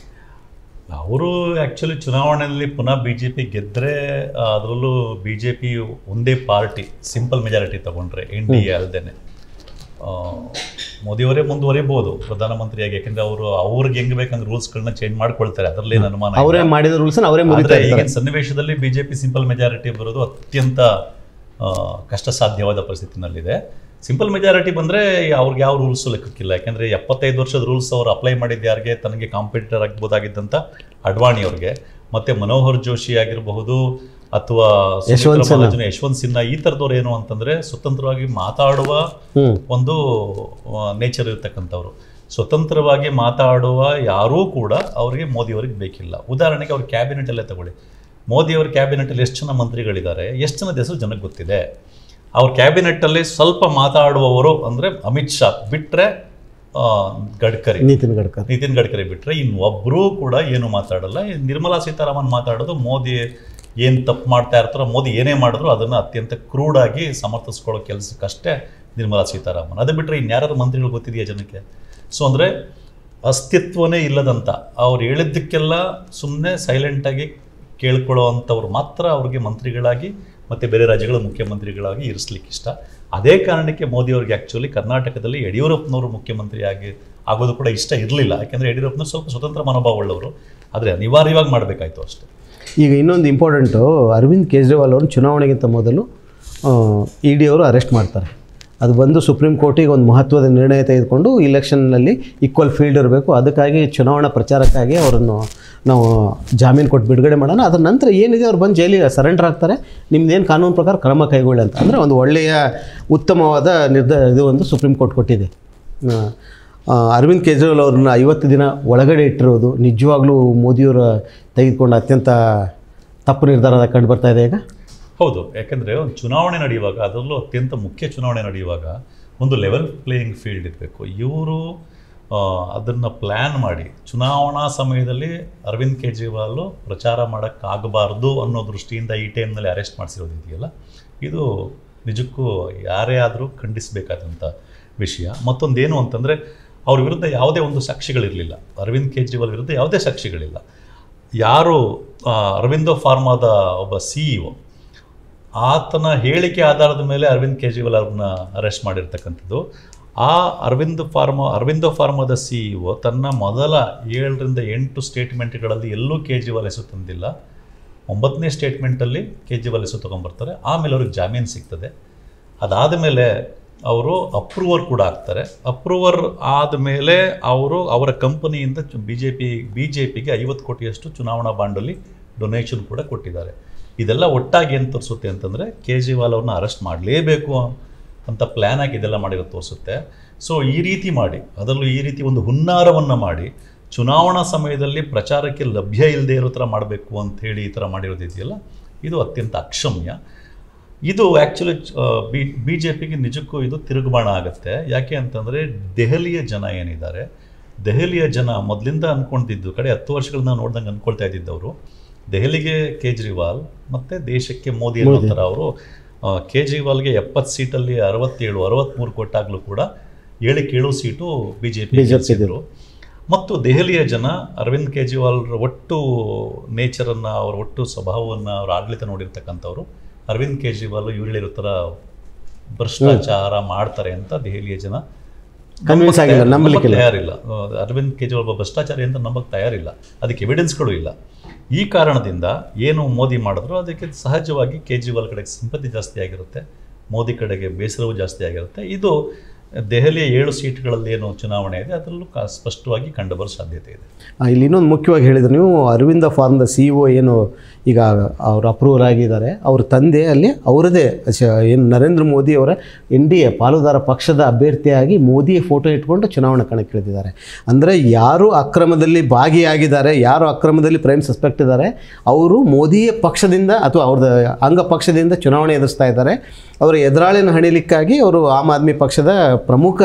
S2: ಅವರು ಆ್ಯಕ್ಚುಲಿ ಚುನಾವಣೆಯಲ್ಲಿ ಪುನಃ ಬಿ ಜೆ ಪಿ ಗೆದ್ದರೆ ಅದರಲ್ಲೂ ಬಿ ಜೆ ಪಿ ಒಂದೇ ಪಾರ್ಟಿ ಸಿಂಪಲ್ ಮೆಜಾರಿಟಿ ತೊಗೊಂಡ್ರೆ ಎನ್ ಡಿ ಎ ಅಲ್ಲದೆ ಮೋದಿಯವರೇ ಮುಂದುವರಿಬೋದು ಪ್ರಧಾನಮಂತ್ರಿಯಾಗಿ. ಯಾಕೆಂದರೆ ಅವರು ಅವ್ರಿಗೆ ಹೆಂಗೆ ಬೇಕಂದ್ರೆ ರೂಲ್ಸ್ಗಳನ್ನ ಚೇಂಜ್ ಮಾಡ್ಕೊಳ್ತಾರೆ, ಅದರಲ್ಲಿ ಏನು ಅನುಮಾನ.
S1: ಅವರೇ ಮಾಡಿದ ರೂಲ್ಸ್ ಅವರೇ
S2: ಮುಗಿದ್ರೆ ಈಗಿನ ಸನ್ನಿವೇಶದಲ್ಲಿ B J P simple majority ಬರೋದು ಅತ್ಯಂತ ಕಷ್ಟ ಸಾಧ್ಯವಾದ ಪರಿಸ್ಥಿತಿನಲ್ಲಿದೆ. ಸಿಂಪಲ್ ಮೆಜಾರಿಟಿ ಬಂದರೆ ಅವ್ರಿಗೆ ಯಾವ ರೂಲ್ಸು ಲೆಕ್ಕಕ್ಕಿಲ್ಲ. ಯಾಕೆಂದರೆ ಎಪ್ಪತ್ತೈದು ವರ್ಷದ ರೂಲ್ಸ್ ಅವರು ಅಪ್ಲೈ ಮಾಡಿದ್ದು ಯಾರಿಗೆ, ತನಗೆ ಕಾಂಪಿಟೇಟರ್ ಆಗ್ಬೋದಾಗಿದ್ದಂಥ ಅಡ್ವಾಣಿ ಅವ್ರಿಗೆ, ಮತ್ತು ಮನೋಹರ್ ಜೋಶಿ ಆಗಿರಬಹುದು ಅಥವಾ
S1: ಯಶವಂತ್ ಸಿನ್ಹಾ
S2: ಯಶವಂತ್ ಸಿನ್ಹಾ ಈ ಥರದವ್ರು ಏನು ಅಂತಂದರೆ ಸ್ವತಂತ್ರವಾಗಿ ಮಾತಾಡುವ ಒಂದು ನೇಚರ್ ಇರ್ತಕ್ಕಂಥವ್ರು. ಸ್ವತಂತ್ರವಾಗಿ ಮಾತಾಡುವ ಯಾರೂ ಕೂಡ ಅವರಿಗೆ ಮೋದಿಯವ್ರಿಗೆ ಬೇಕಿಲ್ಲ. ಉದಾಹರಣೆಗೆ ಅವ್ರ ಕ್ಯಾಬಿನೆಟಲ್ಲೇ ತಗೊಳ್ಳಿ, ಮೋದಿಯವ್ರ ಕ್ಯಾಬಿನೆಟಲ್ಲಿ ಎಷ್ಟು ಜನ ಮಂತ್ರಿಗಳಿದ್ದಾರೆ, ಎಷ್ಟು ಜನದ ಹೆಸರು ಜನಕ್ಕೆ ಗೊತ್ತಿದೆ. ಅವ್ರ ಕ್ಯಾಬಿನೆಟ್ಟಲ್ಲಿ ಸ್ವಲ್ಪ ಮಾತಾಡುವವರು ಅಂದರೆ ಅಮಿತ್ ಶಾ ಬಿಟ್ಟರೆ ಗಡ್ಕರಿ,
S1: ನಿತಿನ್ ಗಡ್ಕರಿ
S2: ನಿತಿನ್ ಗಡ್ಕರಿ ಬಿಟ್ಟರೆ ಇನ್ನೊಬ್ಬರೂ ಕೂಡ ಏನು ಮಾತಾಡಲ್ಲ. ನಿರ್ಮಲಾ ಸೀತಾರಾಮನ್ ಮಾತಾಡೋದು ಮೋದಿ ಏನು ತಪ್ಪು ಮಾಡ್ತಾ ಇರ್ತಾರೋ, ಮೋದಿ ಏನೇ ಮಾಡಿದ್ರು ಅದನ್ನು ಅತ್ಯಂತ ಕ್ರೂಡಾಗಿ ಸಮರ್ಥಿಸ್ಕೊಳ್ಳೋ ಕೆಲಸಕ್ಕಷ್ಟೇ ನಿರ್ಮಲಾ ಸೀತಾರಾಮನ್. ಅದು ಬಿಟ್ಟರೆ ಇನ್ಯಾರು ಮಂತ್ರಿಗಳು ಗೊತ್ತಿದೆಯಾ ಜನಕ್ಕೆ? ಸೊ ಅಂದರೆ ಅಸ್ತಿತ್ವನೇ ಇಲ್ಲದಂಥ ಅವ್ರು ಹೇಳಿದ್ದಕ್ಕೆಲ್ಲ ಸುಮ್ಮನೆ ಸೈಲೆಂಟಾಗಿ ಕೇಳ್ಕೊಳ್ಳೋ ಅಂಥವ್ರು ಮಾತ್ರ ಅವ್ರಿಗೆ ಮಂತ್ರಿಗಳಾಗಿ ಮತ್ತು ಬೇರೆ ರಾಜ್ಯಗಳ ಮುಖ್ಯಮಂತ್ರಿಗಳಾಗಿ ಇರಿಸ್ಲಿಕ್ಕೆ ಇಷ್ಟ. ಅದೇ ಕಾರಣಕ್ಕೆ ಮೋದಿಯವ್ರಿಗೆ ಆ್ಯಕ್ಚುಲಿ ಕರ್ನಾಟಕದಲ್ಲಿ ಯಡಿಯೂರಪ್ಪನವರು ಮುಖ್ಯಮಂತ್ರಿಯಾಗಿ ಆಗೋದು ಕೂಡ ಇಷ್ಟ ಇರಲಿಲ್ಲ. ಯಾಕೆಂದರೆ ಯಡಿಯೂರಪ್ಪನವರು ಸ್ವಲ್ಪ ಸ್ವತಂತ್ರ ಮನೋಭಾವ ಉಳ್ಳವರು, ಆದರೆ ಅನಿವಾರ್ಯವಾಗಿ ಮಾಡಬೇಕಾಯ್ತು ಅಷ್ಟೇ.
S1: ಈಗ ಇನ್ನೊಂದು ಇಂಪಾರ್ಟೆಂಟು, ಅರವಿಂದ್ ಕೇಜ್ರಿವಾಲ್ ಅವರು ಚುನಾವಣೆಗಿಂತ ಮೊದಲು ಇ ಡಿ ಅವರು ಅರೆಸ್ಟ್ ಮಾಡ್ತಾರೆ. ಅದು ಬಂದು ಸುಪ್ರೀಂ ಕೋರ್ಟಿಗೆ ಒಂದು ಮಹತ್ವದ ನಿರ್ಣಯ ತೆಗೆದುಕೊಂಡು ಇಲೆಕ್ಷನ್ನಲ್ಲಿ ಈಕ್ವಲ್ ಫೀಲ್ಡ್ ಇರಬೇಕು, ಅದಕ್ಕಾಗಿ ಚುನಾವಣಾ ಪ್ರಚಾರಕ್ಕಾಗಿ ಅವರನ್ನು ನಾವು ಜಾಮೀನು ಕೊಟ್ಟು ಬಿಡುಗಡೆ ಮಾಡೋಣ, ಅದರ ನಂತರ ಏನಿದೆ ಅವ್ರು ಬಂದು ಜೈಲಿಗೆ ಸರೆಂಡರ್ ಆಗ್ತಾರೆ, ನಿಮ್ಮದೇನು ಕಾನೂನು ಪ್ರಕಾರ ಕ್ರಮ ಕೈಗೊಳ್ಳಿ ಅಂತ. ಅಂದರೆ ಒಂದು ಒಳ್ಳೆಯ ಉತ್ತಮವಾದ ನಿರ್ಧಾರ ಇದು ಒಂದು ಸುಪ್ರೀಂ ಕೋರ್ಟ್ ಕೊಟ್ಟಿದೆ. ಅರವಿಂದ್ ಕೇಜ್ರಿವಾಲ್ ಅವ್ರನ್ನ ಐವತ್ತು ದಿನ ಒಳಗಡೆ ಇಟ್ಟಿರೋದು ನಿಜವಾಗ್ಲೂ ಮೋದಿಯವರ ತೆಗೆದುಕೊಂಡು ಅತ್ಯಂತ ತಪ್ಪು ನಿರ್ಧಾರ ಕಂಡು ಬರ್ತಾ ಇದೆ ಈಗ.
S2: ಹೌದು, ಯಾಕೆಂದರೆ ಒಂದು ಚುನಾವಣೆ ನಡೆಯುವಾಗ, ಅದರಲ್ಲೂ ಅತ್ಯಂತ ಮುಖ್ಯ ಚುನಾವಣೆ ನಡೆಯುವಾಗ ಒಂದು ಲೆವೆಲ್ ಪ್ಲೇಯಿಂಗ್ ಫೀಲ್ಡ್ ಇರಬೇಕು. ಇವರು ಅದನ್ನು ಪ್ಲ್ಯಾನ್ ಮಾಡಿ ಚುನಾವಣಾ ಸಮಯದಲ್ಲಿ ಅರವಿಂದ್ ಕೇಜ್ರಿವಾಲ್ ಪ್ರಚಾರ ಮಾಡೋಕ್ಕಾಗಬಾರ್ದು ಅನ್ನೋ ದೃಷ್ಟಿಯಿಂದ ಈ ಟೈಮ್ನಲ್ಲಿ ಅರೆಸ್ಟ್ ಮಾಡಿಸಿರೋದು ಇದೆಯಲ್ಲ, ಇದು ನಿಜಕ್ಕೂ ಯಾರೇ ಆದರೂ ಖಂಡಿಸಬೇಕಾದಂಥ ವಿಷಯ. ಮತ್ತೊಂದೇನು ಅಂತಂದರೆ ಅವ್ರ ವಿರುದ್ಧ ಯಾವುದೇ ಒಂದು ಸಾಕ್ಷಿಗಳಿರಲಿಲ್ಲ. ಅರವಿಂದ್ ಕೇಜ್ರಿವಾಲ್ ವಿರುದ್ಧ ಯಾವುದೇ ಸಾಕ್ಷಿಗಳಿಲ್ಲ. ಯಾರು ಅರವಿಂದೋ ಫಾರ್ಮಾದ ಒಬ್ಬ ಸಿ ಇ ಒ, ಆತನ ಹೇಳಿಕೆ ಆಧಾರದ ಮೇಲೆ ಅರವಿಂದ್ ಕೇಜ್ರಿವಾಲ್ ಅವ್ರನ್ನ ಅರೆಸ್ಟ್ ಮಾಡಿರ್ತಕ್ಕಂಥದ್ದು. ಆ ಅರವಿಂದ್ ಫಾರ್ಮಾ ಅರವಿಂದೋ ಫಾರ್ಮಾದ ಸಿ ಇ ಒ ತನ್ನ ಮೊದಲ ಏಳರಿಂದ ಎಂಟು ಸ್ಟೇಟ್ಮೆಂಟ್ಗಳಲ್ಲಿ ಎಲ್ಲೂ ಕೇಜ್ರಿವಾಲ್ ಹೆಸರು ತಂದಿಲ್ಲ. ಒಂಬತ್ತನೇ ಸ್ಟೇಟ್ಮೆಂಟಲ್ಲಿ ಕೇಜ್ರಿವಾಲ್ ಹೆಸರು ತೊಗೊಂಬರ್ತಾರೆ. ಆಮೇಲೆ ಅವ್ರಿಗೆ ಜಾಮೀನು ಸಿಗ್ತದೆ. ಅದಾದ ಮೇಲೆ ಅವರು ಅಪ್ರೂವರ್ ಕೂಡ ಆಗ್ತಾರೆ. ಅಪ್ರೂವರ್ ಆದಮೇಲೆ ಅವರು ಅವರ ಕಂಪನಿಯಿಂದ B J P B J ಪಿಗೆ ಐವತ್ತು ಕೋಟಿಯಷ್ಟು ಚುನಾವಣಾ ಬಾಂಡಲ್ಲಿ ಡೊನೇಷನ್ ಕೂಡ ಕೊಟ್ಟಿದ್ದಾರೆ. ಇದೆಲ್ಲ ಒಟ್ಟಾಗಿ ಏನು ತೋರಿಸುತ್ತೆ ಅಂತಂದರೆ ಕೇಜ್ರಿವಾಲ್ ಅವ್ರನ್ನ ಅರೆಸ್ಟ್ ಮಾಡಲೇಬೇಕು ಅಂತ ಪ್ಲ್ಯಾನ್ ಆಗಿ ಇದೆಲ್ಲ ಮಾಡಿರೋದು ತೋರಿಸುತ್ತೆ. ಸೊ ಈ ರೀತಿ ಮಾಡಿ, ಅದರಲ್ಲೂ ಈ ರೀತಿ ಒಂದು ಹುನ್ನಾರವನ್ನು ಮಾಡಿ ಚುನಾವಣಾ ಸಮಯದಲ್ಲಿ ಪ್ರಚಾರಕ್ಕೆ ಲಭ್ಯ ಇಲ್ಲದೆ ಇರೋ ಥರ ಮಾಡಬೇಕು ಅಂಥೇಳಿ ಈ ಥರ ಮಾಡಿರೋದಿದೆಯಲ್ಲ, ಇದು ಅತ್ಯಂತ ಅಕ್ಷಮ್ಯ. ಇದು ಆ್ಯಕ್ಚುಲಿ ಬಿ ಬಿ ಜೆ ಪಿಗೆ ನಿಜಕ್ಕೂ ಇದು ತಿರುಗುಬಾಣ ಆಗುತ್ತೆ. ಯಾಕೆ ಅಂತಂದರೆ ದೆಹಲಿಯ ಜನ ಏನಿದ್ದಾರೆ, ದೆಹಲಿಯ ಜನ ಮೊದಲಿಂದ ಅಂದ್ಕೊಂಡಿದ್ದು ಕಡೆ ಹತ್ತು ವರ್ಷಗಳನ್ನ ನೋಡ್ದಂಗೆ ಅಂದ್ಕೊಳ್ತಾ ಇದ್ದಿದ್ದವರು ದೆಹಲಿಗೆ ಕೇಜ್ರಿವಾಲ್ ಮತ್ತು ದೇಶಕ್ಕೆ ಮೋದಿ ಅನ್ನೋ ಥರ ಅವರು ಕೇಜ್ರಿವಾಲ್ಗೆ ಎಪ್ಪತ್ತು ಸೀಟಲ್ಲಿ ಅರವತ್ತೇಳು ಅರವತ್ತ್ಮೂರು ಕೊಟ್ಟಾಗಲೂ ಕೂಡ ಏಳಕ್ಕೆ ಏಳು ಸೀಟು ಬಿ ಜೆ ಪಿ ಗೆಲ್ಲಿಸಿದ್ರು. ಮತ್ತು ದೆಹಲಿಯ ಜನ ಅರವಿಂದ್ ಕೇಜ್ರಿವಾಲ್ರ ಒಟ್ಟು ನೇಚರನ್ನು, ಅವರ ಒಟ್ಟು ಸ್ವಭಾವವನ್ನು, ಅವರ ಆಡಳಿತ ನೋಡಿರ್ತಕ್ಕಂಥವ್ರು ಅರವಿಂದ್ ಕೇಜ್ರಿವಾಲ್ ಇವ್ರು ಹೇಳಿರೋ ಥರ ಭ್ರಷ್ಟಾಚಾರ ಮಾಡ್ತಾರೆ ಅಂತ ದೆಹಲಿಯ ಜನ
S1: ಕನ್ವಿನ್ಸ್ ಆಗಿಲ್ಲ, ನಂಬಲಿಕ್ಕೆ
S2: ತಯಾರಿಲ್ಲ. ಅರವಿಂದ್ ಕೇಜ್ರಿವಾಲ್ ಭ್ರಷ್ಟಾಚಾರಿ ಅಂತ ನಂಬಕ್ಕೆ ತಯಾರಿಲ್ಲ. ಅದಕ್ಕೆ ಎವಿಡೆನ್ಸ್ಗಳು ಇಲ್ಲ. ಈ ಕಾರಣದಿಂದ ಏನು ಮೋದಿ ಮಾಡಿದ್ರು ಅದಕ್ಕೆ ಸಹಜವಾಗಿ ಕೇಜ್ರಿವಾಲ್ ಕಡೆಗೆ ಸಿಂಪತಿ ಜಾಸ್ತಿ ಆಗಿರುತ್ತೆ, ಮೋದಿ ಕಡೆಗೆ ಬೇಸರವೂ ಜಾಸ್ತಿ ಆಗಿರುತ್ತೆ. ಇದು ದೆಹಲಿಯ ಏಳು ಸೀಟ್ಗಳಲ್ಲಿ ಏನು ಚುನಾವಣೆ ಇದೆ ಅದರಲ್ಲೂ ಕಾ ಸ್ಪಷ್ಟವಾಗಿ ಕಂಡುಬರೋ ಸಾಧ್ಯತೆ ಇದೆ.
S1: ಇಲ್ಲಿ ಇನ್ನೊಂದು ಮುಖ್ಯವಾಗಿ ಹೇಳಿದ್ರು ನೀವು, ಅರವಿಂದ ಫಾರ್ಮ್ದ ಸಿ ಇ ಒ ಏನು ಈಗ ಅವರು ಅಪ್ರೂವರ್ ಆಗಿದ್ದಾರೆ, ಅವ್ರ ತಂದೆ ಅಲ್ಲಿ ಅವರದೇ ಏನು ನರೇಂದ್ರ ಮೋದಿ ಅವರ ಎನ್ ಡಿ ಎ ಪಾಲುದಾರ ಪಕ್ಷದ ಅಭ್ಯರ್ಥಿಯಾಗಿ ಮೋದಿಯ ಫೋಟೋ ಇಟ್ಕೊಂಡು ಚುನಾವಣಾ ಕಣಕ್ಕಿಳಿದಿದ್ದಾರೆ. ಅಂದರೆ ಯಾರು ಅಕ್ರಮದಲ್ಲಿ ಭಾಗಿಯಾಗಿದ್ದಾರೆ, ಯಾರು ಅಕ್ರಮದಲ್ಲಿ ಪ್ರೈಮ್ ಸಸ್ಪೆಕ್ಟ್ ಇದ್ದಾರೆ, ಅವರು ಮೋದಿಯ ಪಕ್ಷದಿಂದ ಅಥವಾ ಅವ್ರದ್ದು ಅಂಗ ಪಕ್ಷದಿಂದ ಚುನಾವಣೆ ಎದುರಿಸ್ತಾ ಇದ್ದಾರೆ. ಅವರ ಎದುರಾಳಿನ ಹಣಿಲಿಕ್ಕಾಗಿ ಅವರು ಆಮ್ ಆದ್ಮಿ ಪಕ್ಷದ ಪ್ರಮುಖ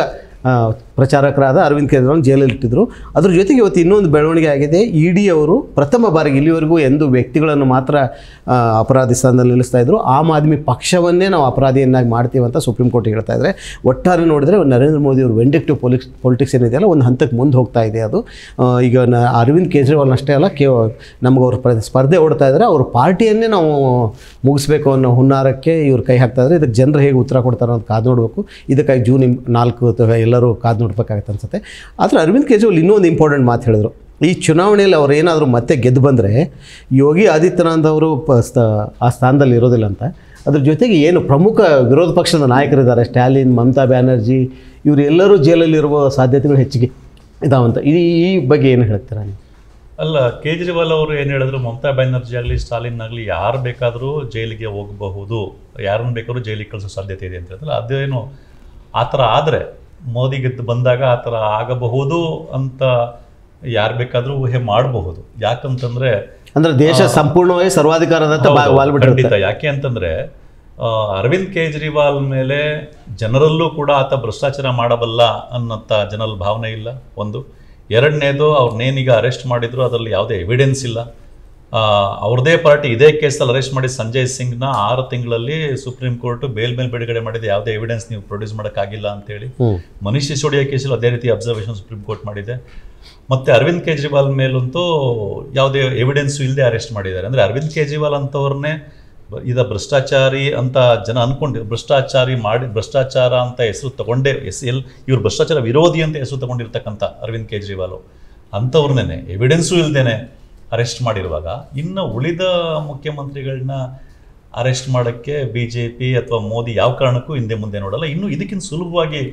S1: ಪ್ರಚಾರಕರಾದ ಅರವಿಂದ್ ಕೇಜ್ರಿವಾಲ್ ಜೈಲಲ್ಲಿ ಇಟ್ಟಿದ್ರು. ಅದ್ರ ಜೊತೆಗೆ ಇವತ್ತು ಇನ್ನೊಂದು ಬೆಳವಣಿಗೆ ಆಗಿದೆ. ಇ ಡಿ ಅವರು ಪ್ರಥಮ ಬಾರಿಗೆ ಇಲ್ಲಿವರೆಗೂ ಎಂದು ವ್ಯಕ್ತಿಗಳನ್ನು ಮಾತ್ರ ಅಪರಾಧಿ ಸ್ಥಾನದಲ್ಲಿ ನಿಲ್ಲಿಸ್ತಾ ಇದ್ರು, ಆಮ್ ಆದ್ಮಿ ಪಕ್ಷವನ್ನೇ ನಾವು ಅಪರಾಧಿಯನ್ನಾಗಿ ಮಾಡ್ತೀವಿ ಅಂತ ಸುಪ್ರೀಂ ಕೋರ್ಟಿಗೆ ಹೇಳ್ತಾ ಇದ್ದಾರೆ. ಒಟ್ಟಾರೆ ನೋಡಿದರೆ ನರೇಂದ್ರ ಮೋದಿ ಅವರು ವೆಂಡಿಕ್ಟಿವ್ ಪೊಲಿಕ್ಸ್ ಪೊಲಿಟಿಕ್ಸ್ ಏನಿದೆಯಲ್ಲ ಒಂದು ಹಂತಕ್ಕೆ ಮುಂದೆ ಹೋಗ್ತಾ ಇದೆ. ಅದು ಈಗ ನ ಅರವಿಂದ್ ಕೇಜ್ರಿವಾಲ್ ಅಷ್ಟೇ ಅಲ್ಲ, ಕೇ ನಮಗೆ ಅವರು ಸ್ಪರ್ಧೆ ಓಡ್ತಾ ಇದ್ದಾರೆ, ಅವ್ರ ಪಾರ್ಟಿಯನ್ನೇ ನಾವು ಮುಗಿಸ್ಬೇಕು ಅನ್ನೋ ಹುನ್ನಾರಕ್ಕೆ ಇವ್ರು ಕೈ ಹಾಕ್ತಾ ಇದ್ದಾರೆ. ಇದಕ್ಕೆ ಜನರು ಹೇಗೆ ಉತ್ತರ ಕೊಡ್ತಾರೋ ಅಂತ ಕಾದು ನೋಡಬೇಕು. ಇದಕ್ಕಾಗಿ ಜೂನ್ ನಾಲ್ಕು ಎಲ್ಲರೂ ಕಾದು ನೋಡ್ಬೇಕಾಗತ್ತೆ ಅನ್ಸುತ್ತೆ. ಆದರೆ ಅರವಿಂದ್ ಕೇಜ್ರಿವಾಲ್ ಇನ್ನೊಂದು ಇಂಪಾರ್ಟೆಂಟ್ ಮಾತು ಹೇಳಿದ್ರು. ಈ ಚುನಾವಣೆಯಲ್ಲಿ ಅವ್ರು ಏನಾದರೂ ಮತ್ತೆ ಗೆದ್ದು ಬಂದರೆ ಯೋಗಿ ಆದಿತ್ಯನಾಥ್ ಅವರು ಪ ಆ ಸ್ಥಾನದಲ್ಲಿ ಇರೋದಿಲ್ಲ ಅಂತ. ಅದ್ರ ಜೊತೆಗೆ ಏನು ಪ್ರಮುಖ ವಿರೋಧ ಪಕ್ಷದ ನಾಯಕರಿದ್ದಾರೆ, ಸ್ಟ್ಯಾಲಿನ್, ಮಮತಾ ಬ್ಯಾನರ್ಜಿ, ಇವರೆಲ್ಲರೂ ಜೈಲಲ್ಲಿರುವ ಸಾಧ್ಯತೆಗಳು ಹೆಚ್ಚಿಗೆ ಇದಾವಂತ. ಈ ಈ ಬಗ್ಗೆ ಏನು ಹೇಳ್ತೀರಾ ನೀವು?
S2: ಅಲ್ಲ, ಕೇಜ್ರಿವಾಲ್ ಅವರು ಏನು ಹೇಳಿದ್ರು, ಮಮತಾ ಬ್ಯಾನರ್ಜಿ ಆಗಲಿ ಸ್ಟಾಲಿನ್ ಆಗಲಿ ಯಾರು ಬೇಕಾದರೂ ಜೈಲಿಗೆ ಹೋಗಬಹುದು, ಯಾರನ್ನು ಬೇಕಾದ್ರೂ ಜೈಲಿಗೆ ಕಳಿಸೋ ಸಾಧ್ಯತೆ ಇದೆ ಅಂತ ಹೇಳಿದ್ರೆ, ಅದೇನು ಆ ಥರ ಆದರೆ ಮೋದಿ ಗೆದ್ದು ಬಂದಾಗ ಆ ಥರ ಆಗಬಹುದು ಅಂತ ಯಾರು ಬೇಕಾದರೂ ಊಹೆ ಮಾಡಬಹುದು. ಯಾಕಂತಂದರೆ
S1: ಅಂದರೆ ದೇಶ ಸಂಪೂರ್ಣವಾಗಿ ಸರ್ವಾಧಿಕಾರದಂತ
S2: ಖಂಡಿತ. ಯಾಕೆ ಅಂತಂದರೆ ಅರವಿಂದ್ ಕೇಜ್ರಿವಾಲ್ ಮೇಲೆ ಜನರಲ್ಲೂ ಕೂಡ ಆತ ಭ್ರಷ್ಟಾಚಾರ ಮಾಡಬಲ್ಲ ಅನ್ನೋಂಥ ಜನರಲ್ಲಿ ಭಾವನೆ ಇಲ್ಲ. ಒಂದು. ಎರಡನೇದು, ಅವ್ರನ್ನೇನೀಗ ಅರೆಸ್ಟ್ ಮಾಡಿದ್ರು ಅದರಲ್ಲಿ ಯಾವುದೇ ಎವಿಡೆನ್ಸ್ ಇಲ್ಲ. ಅವ್ರದ್ದೇ ಪಾರ್ಟಿ ಇದೇ ಕೇಸಲ್ಲಿ ಅರೆಸ್ಟ್ ಮಾಡಿ ಸಂಜಯ್ ಸಿಂಗ್ನ ಆರು ತಿಂಗಳಲ್ಲಿ ಸುಪ್ರೀಂ ಕೋರ್ಟ್ ಬೇಲ್ ಮೇಲೆ ಬಿಡುಗಡೆ ಮಾಡಿದೆ, ಯಾವುದೇ ಎವಿಡೆನ್ಸ್ ನೀವು ಪ್ರೊಡ್ಯೂಸ್ ಮಾಡೋಕ್ಕಾಗಿಲ್ಲ ಅಂತೇಳಿ. ಮನೀಶ್ ಸಿಸೋಡಿಯಾ ಕೇಸಲ್ಲಿ ಅದೇ ರೀತಿ ಅಬ್ಸರ್ವೇಷನ್ ಸುಪ್ರೀಂ ಕೋರ್ಟ್ ಮಾಡಿದೆ. ಮತ್ತು ಅರವಿಂದ್ ಕೇಜ್ರಿವಾಲ್ ಮೇಲಂತೂ ಯಾವುದೇ ಎವಿಡೆನ್ಸು ಇಲ್ಲದೆ ಅರೆಸ್ಟ್ ಮಾಡಿದ್ದಾರೆ. ಅಂದರೆ ಅರವಿಂದ್ ಕೇಜ್ರಿವಾಲ್ ಅಂಥವ್ರನ್ನೇ ಇದ ಭ್ರಷ್ಟಾಚಾರಿ ಅಂತ ಜನ ಅಂದ್ಕೊಂಡು ಭ್ರಷ್ಟಾಚಾರಿ ಮಾಡಿ ಭ್ರಷ್ಟಾಚಾರ ಅಂತ ಹೆಸರು ತಗೊಂಡೇ ಎಸ್ ಎಲ್ ಇವ್ರು ಭ್ರಷ್ಟಾಚಾರ ವಿರೋಧಿ ಅಂತ ಹೆಸರು ತಗೊಂಡಿರ್ತಕ್ಕಂಥ ಅರವಿಂದ್ ಕೇಜ್ರಿವಾಲ್ ಅಂಥವ್ರನ್ನೇ ಎವಿಡೆನ್ಸು ಇಲ್ಲದೇನೆ ಅರೆಸ್ಟ್ ಮಾಡಿರುವಾಗ ಇನ್ನು ಉಳಿದ ಮುಖ್ಯಮಂತ್ರಿಗಳನ್ನ ಅರೆಸ್ಟ್ ಮಾಡೋಕ್ಕೆ ಬಿ ಜೆ ಪಿ ಅಥವಾ ಮೋದಿ ಯಾವ ಕಾರಣಕ್ಕೂ ಹಿಂದೆ ಮುಂದೆ ನೋಡಲ್ಲ. ಇನ್ನು ಇದಕ್ಕಿಂತ ಸುಲಭವಾಗಿ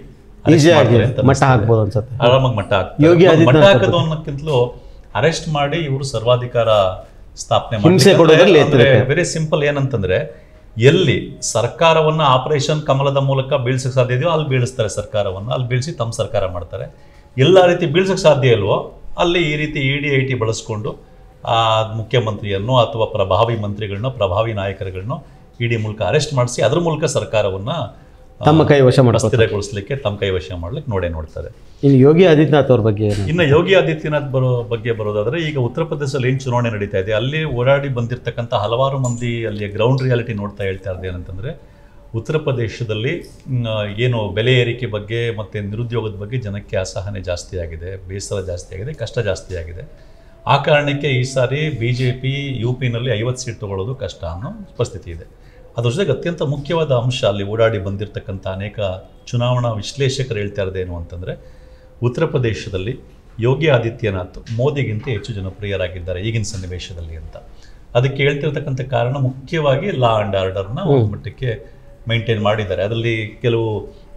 S1: ಮಟ್ಟ ಹಾಕ್ಬೋದು ಅನ್ಸುತ್ತೆ,
S2: ಆರಾಮಾಗಿ ಮಟ್ಟ ಹಾಕ್ತಾರೆ. ಮಟ್ಟ ಹಾಕೋದು ಅನ್ನೋಕ್ಕಿಂತಲೂ ಅರೆಸ್ಟ್ ಮಾಡಿ ಇವರು ಸರ್ವಾಧಿಕಾರ ಸ್ಥಾಪನೆ ಮಾಡಿ ವೆರಿ ಸಿಂಪಲ್. ಏನಂತಂದ್ರೆ, ಎಲ್ಲಿ ಸರ್ಕಾರವನ್ನ ಆಪರೇಷನ್ ಕಮಲದ ಮೂಲಕ ಬೀಳ್ಸಕ್ಕೆ ಸಾಧ್ಯ ಇದೆಯೋ ಅಲ್ಲಿ ಬೀಳಿಸ್ತಾರೆ ಸರ್ಕಾರವನ್ನು, ಅಲ್ಲಿ ಬೀಳಿಸಿ ತಮ್ಮ ಸರ್ಕಾರ ಮಾಡ್ತಾರೆ. ಎಲ್ಲ ರೀತಿ ಬೀಳ್ಸಕ್ಕೆ ಸಾಧ್ಯ ಇಲ್ವೋ ಅಲ್ಲಿ ಈ ರೀತಿ ಇ ಡಿ ಐ ಟಿ ಬಳಸ್ಕೊಂಡು ಆ ಮುಖ್ಯಮಂತ್ರಿಯನ್ನು ಅಥವಾ ಪ್ರಭಾವಿ ಮಂತ್ರಿಗಳನ್ನೋ ಪ್ರಭಾವಿ ನಾಯಕರುಗಳನ್ನೋ ಇ ಡಿ ಮೂಲಕ ಅರೆಸ್ಟ್ ಮಾಡಿಸಿ ಅದ್ರ ಮೂಲಕ ಸರ್ಕಾರವನ್ನು
S1: ತಮ್ಮ ಕೈ ವಶ
S2: ಸ್ಥಿರಗೊಳಿಸಲಿಕ್ಕೆ ತಮ್ಮ ಕೈ ವಶ ಮಾಡ್ಲಿಕ್ಕೆ ನೋಡೇ ನೋಡ್ತಾರೆ.
S1: ಇನ್ನು ಯೋಗಿ ಆದಿತ್ಯನಾಥ್ ಅವ್ರ ಬಗ್ಗೆ
S2: ಇನ್ನು ಯೋಗಿ ಆದಿತ್ಯನಾಥ್ ಬರೋ ಬಗ್ಗೆ ಬರೋದಾದ್ರೆ, ಈಗ ಉತ್ತರ ಪ್ರದೇಶದಲ್ಲಿ ಏನು ಚುನಾವಣೆ ನಡೀತಾ ಇದೆ ಅಲ್ಲಿ ಓಡಾಡಿ ಬಂದಿರತಕ್ಕಂಥ ಹಲವಾರು ಮಂದಿ ಅಲ್ಲಿಯ ಗ್ರೌಂಡ್ ರಿಯಾಲಿಟಿ ನೋಡ್ತಾ ಹೇಳ್ತಾ ಇರೋದು ಏನಂತಂದ್ರೆ, ಉತ್ತರ ಪ್ರದೇಶದಲ್ಲಿ ಏನು ಬೆಲೆ ಏರಿಕೆ ಬಗ್ಗೆ ಮತ್ತು ನಿರುದ್ಯೋಗದ ಬಗ್ಗೆ ಜನಕ್ಕೆ ಅಸಹನೆ ಜಾಸ್ತಿ ಆಗಿದೆ, ಬೇಸರ ಜಾಸ್ತಿ ಆಗಿದೆ, ಕಷ್ಟ ಜಾಸ್ತಿ ಆಗಿದೆ. ಆ ಕಾರಣಕ್ಕೆ ಈ ಸಾರಿ ಬಿ ಜೆ ಪಿ ಯು ಪಿನಲ್ಲಿ ಐವತ್ತು ಸೀಟ್ ತೊಗೊಳ್ಳೋದು ಕಷ್ಟ ಅನ್ನೋ ಪರಿಸ್ಥಿತಿ ಇದೆ. ಅದ್ರ ಜೊತೆಗೆ ಅತ್ಯಂತ ಮುಖ್ಯವಾದ ಅಂಶ ಅಲ್ಲಿ ಓಡಾಡಿ ಬಂದಿರತಕ್ಕಂಥ ಅನೇಕ ಚುನಾವಣಾ ವಿಶ್ಲೇಷಕರು ಹೇಳ್ತಾ ಇರೋದೇನು ಅಂತಂದರೆ, ಉತ್ತರ ಪ್ರದೇಶದಲ್ಲಿ ಯೋಗಿ ಆದಿತ್ಯನಾಥ್ ಮೋದಿಗಿಂತ ಹೆಚ್ಚು ಜನಪ್ರಿಯರಾಗಿದ್ದಾರೆ ಈಗಿನ ಸನ್ನಿವೇಶದಲ್ಲಿ ಅಂತ. ಅದಕ್ಕೆ ಹೇಳ್ತಿರ್ತಕ್ಕಂಥ ಕಾರಣ ಮುಖ್ಯವಾಗಿ ಲಾ ಆ್ಯಂಡ್ ಆರ್ಡರ್ನ ಒಂದು ಮಟ್ಟಕ್ಕೆ ಮೇಂಟೈನ್ ಮಾಡಿದ್ದಾರೆ. ಅದರಲ್ಲಿ ಕೆಲವು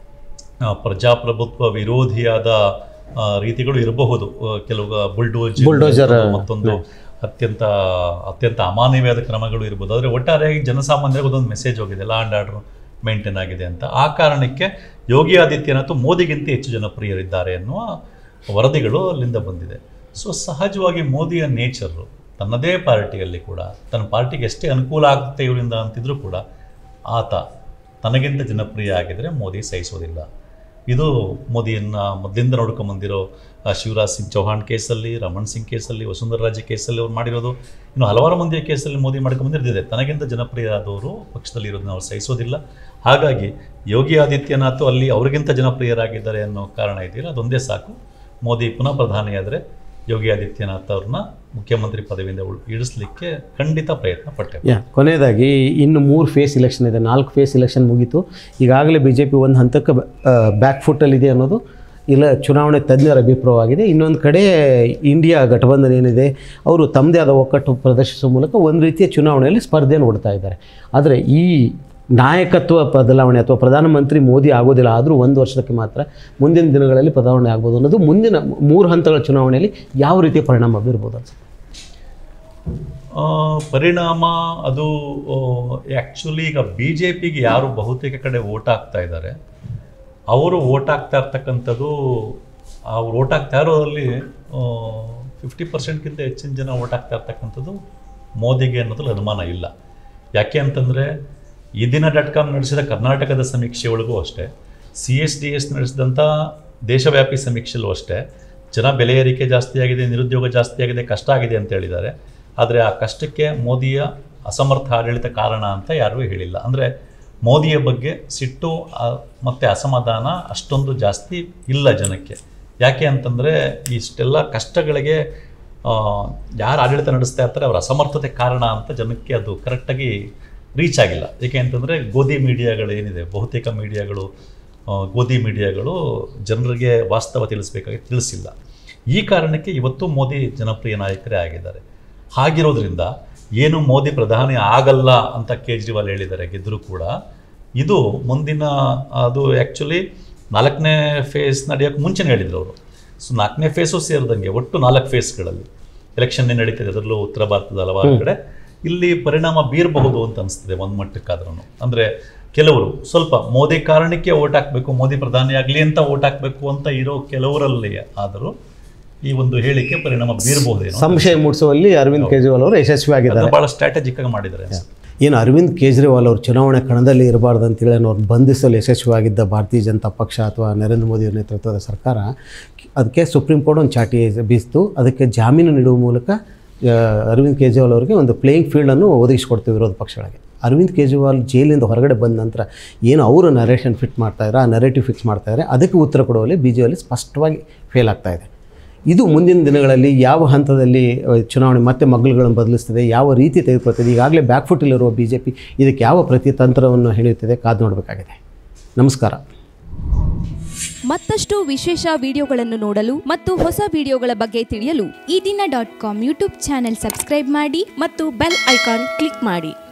S2: ಪ್ರಜಾಪ್ರಭುತ್ವ ವಿರೋಧಿಯಾದ ರೀತಿಗಳು ಇರಬಹುದು, ಕೆಲವು ಬುಲ್ಡೋಜರ್ ಮತ್ತೊಂದು ಅತ್ಯಂತ ಅತ್ಯಂತ ಅಮಾನವೀಯವಾದ ಕ್ರಮಗಳು ಇರ್ಬೋದು. ಆದರೆ ಒಟ್ಟಾರೆಯಾಗಿ ಜನಸಾಮಾನ್ಯರಿಗೆ ಒಂದೊಂದು ಮೆಸೇಜ್ ಹೋಗಿದೆ, ಲಾ ಆ್ಯಂಡ್ ಆರ್ಡರ್ ಮೇಂಟೈನ್ ಆಗಿದೆ ಅಂತ. ಆ ಕಾರಣಕ್ಕೆ ಯೋಗಿ ಆದಿತ್ಯನಾಥ್ ಮೋದಿಗಿಂತ ಹೆಚ್ಚು ಜನಪ್ರಿಯರಿದ್ದಾರೆ ಎನ್ನುವ ವರದಿಗಳು ಅಲ್ಲಿಂದ ಬಂದಿದೆ. ಸೊ ಸಹಜವಾಗಿ ಮೋದಿಯ ನೇಚರು ತನ್ನದೇ ಪಾರ್ಟಿಯಲ್ಲಿ ಕೂಡ ತನ್ನ ಪಾರ್ಟಿಗೆ ಎಷ್ಟೇ ಅನುಕೂಲ ಆಗುತ್ತೆ ಇವರಿಂದ ಅಂತಿದ್ರೂ ಕೂಡ ಆತ ತನಗಿಂತ ಜನಪ್ರಿಯ ಆಗಿದರೆ ಮೋದಿ ಸಹಿಸೋದಿಲ್ಲ. ಇದು ಮೋದಿಯನ್ನು ಮೊದಲಿಂದ ನೋಡ್ಕೊಂಬಂದಿರೋ ಶಿವರಾಜ್ ಸಿಂಗ್ ಚೌಹಾಣ್ ಕೇಸಲ್ಲಿ, ರಮಣ್ ಸಿಂಗ್ ಕೇಸಲ್ಲಿ, ವಸುಂಧರಾ ರಾಜೆ ಕೇಸಲ್ಲಿ ಅವ್ರು ಮಾಡಿರೋದು, ಇನ್ನು ಹಲವಾರು ಮಂದಿಯ ಕೇಸಲ್ಲಿ ಮೋದಿ ಮಾಡ್ಕೊಂಬಂದಿರ್ತಿದೆ. ತನಗಿಂತ ಜನಪ್ರಿಯ ಆದವರು ಪಕ್ಷದಲ್ಲಿ ಇರೋದನ್ನ ಅವ್ರು ಸಹಿಸೋದಿಲ್ಲ. ಹಾಗಾಗಿ ಯೋಗಿ ಆದಿತ್ಯನಾಥ್ ಅಲ್ಲಿ ಅವರಿಗಿಂತ ಜನಪ್ರಿಯರಾಗಿದ್ದಾರೆ ಅನ್ನೋ ಕಾರಣ ಇದೆಯಲ್ಲ, ಅದೊಂದೇ ಸಾಕು ಮೋದಿ ಪುನಃ ಪ್ರಧಾನಿಯಾದರೆ ಯೋಗಿ ಆದಿತ್ಯನಾಥ್ ಅವ್ರನ್ನ ಮುಖ್ಯಮಂತ್ರಿ ಪದವಿಯಿಂದ ಇಳಿಸ್ಲಿಕ್ಕೆ ಖಂಡಿತ ಪ್ರಯತ್ನ ಪಟ್ಟೆ.
S1: ಕೊನೆಯದಾಗಿ ಇನ್ನು ಮೂರು ಫೇಸ್ ಇಲೆಕ್ಷನ್ ಇದೆ, ನಾಲ್ಕು ಫೇಸ್ ಇಲೆಕ್ಷನ್ ಮುಗೀತು. ಈಗಾಗಲೇ ಬಿ ಜೆ ಪಿ ಒಂದು ಹಂತಕ್ಕೆ ಬ್ಯಾಕ್ ಫುಟ್ಟಲ್ಲಿದೆ ಅನ್ನೋದು ಇಲ್ಲ ಚುನಾವಣೆ ತಜ್ಞರ ಅಭಿಪ್ರಾಯವಾಗಿದೆ. ಇನ್ನೊಂದು ಕಡೆ ಇಂಡಿಯಾ ಗಠಬಂಧನ್ ಏನಿದೆ ಅವರು ತಮ್ಮದೇ ಆದ ಒಕ್ಕಟ್ಟು ಪ್ರದರ್ಶಿಸುವ ಮೂಲಕ ಒಂದು ರೀತಿಯ ಚುನಾವಣೆಯಲ್ಲಿ ಸ್ಪರ್ಧೆ ನೋಡ್ತಾ ಇದ್ದಾರೆ. ಆದರೆ ಈ ನಾಯಕತ್ವ ಬದಲಾವಣೆ ಅಥವಾ ಪ್ರಧಾನಮಂತ್ರಿ ಮೋದಿ ಆಗೋದಿಲ್ಲ, ಆದರೂ ಒಂದು ವರ್ಷಕ್ಕೆ ಮಾತ್ರ, ಮುಂದಿನ ದಿನಗಳಲ್ಲಿ ಬದಲಾವಣೆ ಆಗ್ಬೋದು ಅನ್ನೋದು ಮುಂದಿನ ಮೂರು ಹಂತಗಳ ಚುನಾವಣೆಯಲ್ಲಿ ಯಾವ ರೀತಿಯ ಪರಿಣಾಮ ಬೀರ್ಬೋದು ಅನ್ಸುತ್ತೆ?
S2: ಪರಿಣಾಮ ಅದು ಆ್ಯಕ್ಚುಲಿ ಈಗ ಬಿ ಜೆ ಪಿಗೆ ಯಾರು ಬಹುತೇಕ ಕಡೆ ವೋಟ್ ಹಾಕ್ತಾ ಇದ್ದಾರೆ ಅವರು ವೋಟ್ ಹಾಕ್ತಾ ಇರ್ತಕ್ಕಂಥದ್ದು, ಅವ್ರು ವೋಟ್ ಹಾಕ್ತಾ ಇರೋದ್ರಲ್ಲಿ ಫಿಫ್ಟಿ ಪರ್ಸೆಂಟ್ಗಿಂತ ಹೆಚ್ಚಿನ ಜನ ವೋಟ್ ಹಾಕ್ತಾ ಇರ್ತಕ್ಕಂಥದ್ದು ಮೋದಿಗೆ ಅನ್ನೋದ್ರಲ್ಲಿ ಅನುಮಾನ ಇಲ್ಲ. ಯಾಕೆ ಅಂತಂದರೆ ಈ ದಿನ ಡಾಟ್ ಕಾಮ್ ನಡೆಸಿದ ಕರ್ನಾಟಕದ ಸಮೀಕ್ಷೆ ಒಳಗೂ ಅಷ್ಟೇ, ಸಿ ಎಸ್ ಡಿ ಎಸ್ ನಡೆಸಿದಂಥ ದೇಶವ್ಯಾಪಿ ಸಮೀಕ್ಷೆಯಲ್ಲೂ ಅಷ್ಟೇ ಜನ ಬೆಲೆ ಏರಿಕೆ ಜಾಸ್ತಿ ಆಗಿದೆ, ನಿರುದ್ಯೋಗ ಜಾಸ್ತಿ ಆಗಿದೆ, ಕಷ್ಟ ಆಗಿದೆ ಅಂತ ಹೇಳಿದ್ದಾರೆ. ಆದರೆ ಆ ಕಷ್ಟಕ್ಕೆ ಮೋದಿಯ ಅಸಮರ್ಥ ಆಡಳಿತ ಕಾರಣ ಅಂತ ಯಾರೂ ಹೇಳಿಲ್ಲ. ಅಂದರೆ ಮೋದಿಯ ಬಗ್ಗೆ ಸಿಟ್ಟು ಮತ್ತು ಅಸಮಾಧಾನ ಅಷ್ಟೊಂದು ಜಾಸ್ತಿ ಇಲ್ಲ ಜನಕ್ಕೆ. ಯಾಕೆ ಅಂತಂದರೆ ಇಷ್ಟೆಲ್ಲ ಕಷ್ಟಗಳಿಗೆ ಯಾರು ಆಡಳಿತ ನಡೆಸ್ತಾ ಇರ್ತಾರೆ ಅವರ ಅಸಮರ್ಥತೆ ಕಾರಣ ಅಂತ ಜನಕ್ಕೆ ಅದು ಕರೆಕ್ಟಾಗಿ ರೀಚ್ ಆಗಿಲ್ಲ. ಏಕೆ ಅಂತಂದರೆ ಗೋಧಿ ಮೀಡಿಯಾಗಳು ಏನಿದೆ, ಬಹುತೇಕ ಮೀಡಿಯಾಗಳು ಗೋಧಿ ಮೀಡಿಯಾಗಳು ಜನರಿಗೆ ವಾಸ್ತವ ತಿಳಿಸ್ಬೇಕಾಗಿ ತಿಳಿಸಿಲ್ಲ. ಈ ಕಾರಣಕ್ಕೆ ಇವತ್ತು ಮೋದಿ ಜನಪ್ರಿಯ ನಾಯಕರೇ ಆಗಿದ್ದಾರೆ. ಹಾಗಿರೋದ್ರಿಂದ ಏನು ಮೋದಿ ಪ್ರಧಾನಿ ಆಗಲ್ಲ ಅಂತ ಕೇಜ್ರಿವಾಲ್ ಹೇಳಿದ್ದಾರೆ ಗೆದ್ದರೂ ಕೂಡ. ಇದು ಮುಂದಿನ ಅದು ಆ್ಯಕ್ಚುಲಿ ನಾಲ್ಕನೇ ಫೇಸ್ ನಡೆಯೋಕ್ಕೆ ಮುಂಚೆನೇ ಹೇಳಿದ್ರು ಅವರು. ಸೊ ನಾಲ್ಕನೇ ಫೇಸು ಸೇರಿದಂಗೆ ಒಟ್ಟು ನಾಲ್ಕು ಫೇಸ್ಗಳಲ್ಲಿ ಎಲೆಕ್ಷನ್ನೇ ನಡೀತಿದೆ, ಅದರಲ್ಲೂ ಉತ್ತರ ಭಾರತದ ಹಲವಾರು ಕಡೆ ಇಲ್ಲಿ ಪರಿಣಾಮ ಬೀರಬಹುದು ಅಂತ ಅನಿಸ್ತದೆ ಒಂದು ಮಟ್ಟಕ್ಕಾದ್ರೂ. ಅಂದರೆ ಕೆಲವರು ಸ್ವಲ್ಪ ಮೋದಿ ಕಾರಣಕ್ಕೆ ಓಟ್ ಹಾಕಬೇಕು, ಮೋದಿ ಪ್ರಧಾನಿ ಆಗಲಿ ಅಂತ ಓಟ್ ಹಾಕಬೇಕು ಅಂತ ಇರೋ ಕೆಲವರಲ್ಲಿ ಆದರೂ ಈ ಒಂದು ಹೇಳಿಕೆ ಪರಿಣಾಮ ಬೀರಬಹುದೇನೋ
S1: ಸಂಶಯ ಮೂಡಿಸುವಲ್ಲಿ ಅರವಿಂದ್ ಕೇಜ್ರಿವಾಲ್ ಅವರು ಯಶಸ್ವಿ ಆಗಿದ್ದಾರೆ.
S2: ಭಾಳ ಸ್ಟ್ರಾಟಜಿಕ್ ಆಗಿ ಮಾಡಿದ್ದಾರೆ.
S1: ಏನು ಅರವಿಂದ್ ಕೇಜ್ರಿವಾಲ್ ಅವರು ಚುನಾವಣೆ ಕಣದಲ್ಲಿ ಇರಬಾರ್ದು ಅಂತೇಳಿ ಅವ್ರು ಬಂಧಿಸಲು ಯಶಸ್ವಿಯಾಗಿದ್ದ ಭಾರತೀಯ ಜನತಾ ಪಕ್ಷ ಅಥವಾ ನರೇಂದ್ರ ಮೋದಿ ನೇತೃತ್ವದ ಸರ್ಕಾರ ಅದಕ್ಕೆ ಸುಪ್ರೀಂ ಕೋರ್ಟ್ ಒಂದು ಚಾಟಿ ಬೀಸಿತು. ಅದಕ್ಕೆ ಜಾಮೀನು ನೀಡುವ ಮೂಲಕ ಅರವಿಂದ್ ಕೇಜ್ರಿವಾಲ್ ಅವರಿಗೆ ಒಂದು ಪ್ಲೇಯಿಂಗ್ ಫೀಲ್ಡನ್ನು ಒದಗಿಸಿಕೊಡ್ತೀವಿ ವಿರೋಧ ಪಕ್ಷಗಳಿಗೆ. ಅರವಿಂದ್ ಕೇಜ್ರಿವಾಲ್ ಜೈಲಿಂದ ಹೊರಗಡೆ ಬಂದ ನಂತರ ಏನು ಅವರು ನರೇಷನ್ ಫಿಟ್ ಮಾಡ್ತಾಯಿದ್ದಾರೆ, ಆ ನರೇಟಿವ್ ಫಿಕ್ಸ್ ಮಾಡ್ತಾಯಿದ್ದಾರೆ, ಅದಕ್ಕೆ ಉತ್ತರ ಕೊಡುವಲ್ಲಿ ಬಿ ಜೆ ಪಿಯಲ್ಲಿ ಸ್ಪಷ್ಟವಾಗಿ ಫೇಲ್ ಆಗ್ತಾಯಿದೆ. ಇದು ಮುಂದಿನ ದಿನಗಳಲ್ಲಿ ಯಾವ ಹಂತದಲ್ಲಿ ಚುನಾವಣೆ ಮತ್ತೆ ಮಗ್ಳುಗಳನ್ನು ಬದಲಿಸ್ತದೆ, ಯಾವ ರೀತಿ ತೆಗೆದುಕೊಳ್ತದೆ, ಈಗಾಗಲೇ ಬ್ಯಾಕ್ಫುಟಲ್ಲಿರುವ ಬಿ ಜೆ ಪಿ ಇದಕ್ಕೆ ಯಾವ ಪ್ರತಿತಂತ್ರವನ್ನು ಹೇಳುತ್ತದೆ ಕಾದು ನೋಡಬೇಕಾಗಿದೆ. ನಮಸ್ಕಾರ.
S4: ಮತ್ತಷ್ಟು ವಿಶೇಷ ವಿಡಿಯೋಗಳನ್ನು ನೋಡಲು ಮತ್ತು ಹೊಸ ವಿಡಿಯೋಗಳ ಬಗ್ಗೆ ತಿಳಿಯಲು ಈ ದಿನ dot com YouTube channel subscribe ಮಾಡಿ ಮತ್ತು ಬೆಲ್ ಐಕಾನ್ ಕ್ಲಿಕ್ ಮಾಡಿ.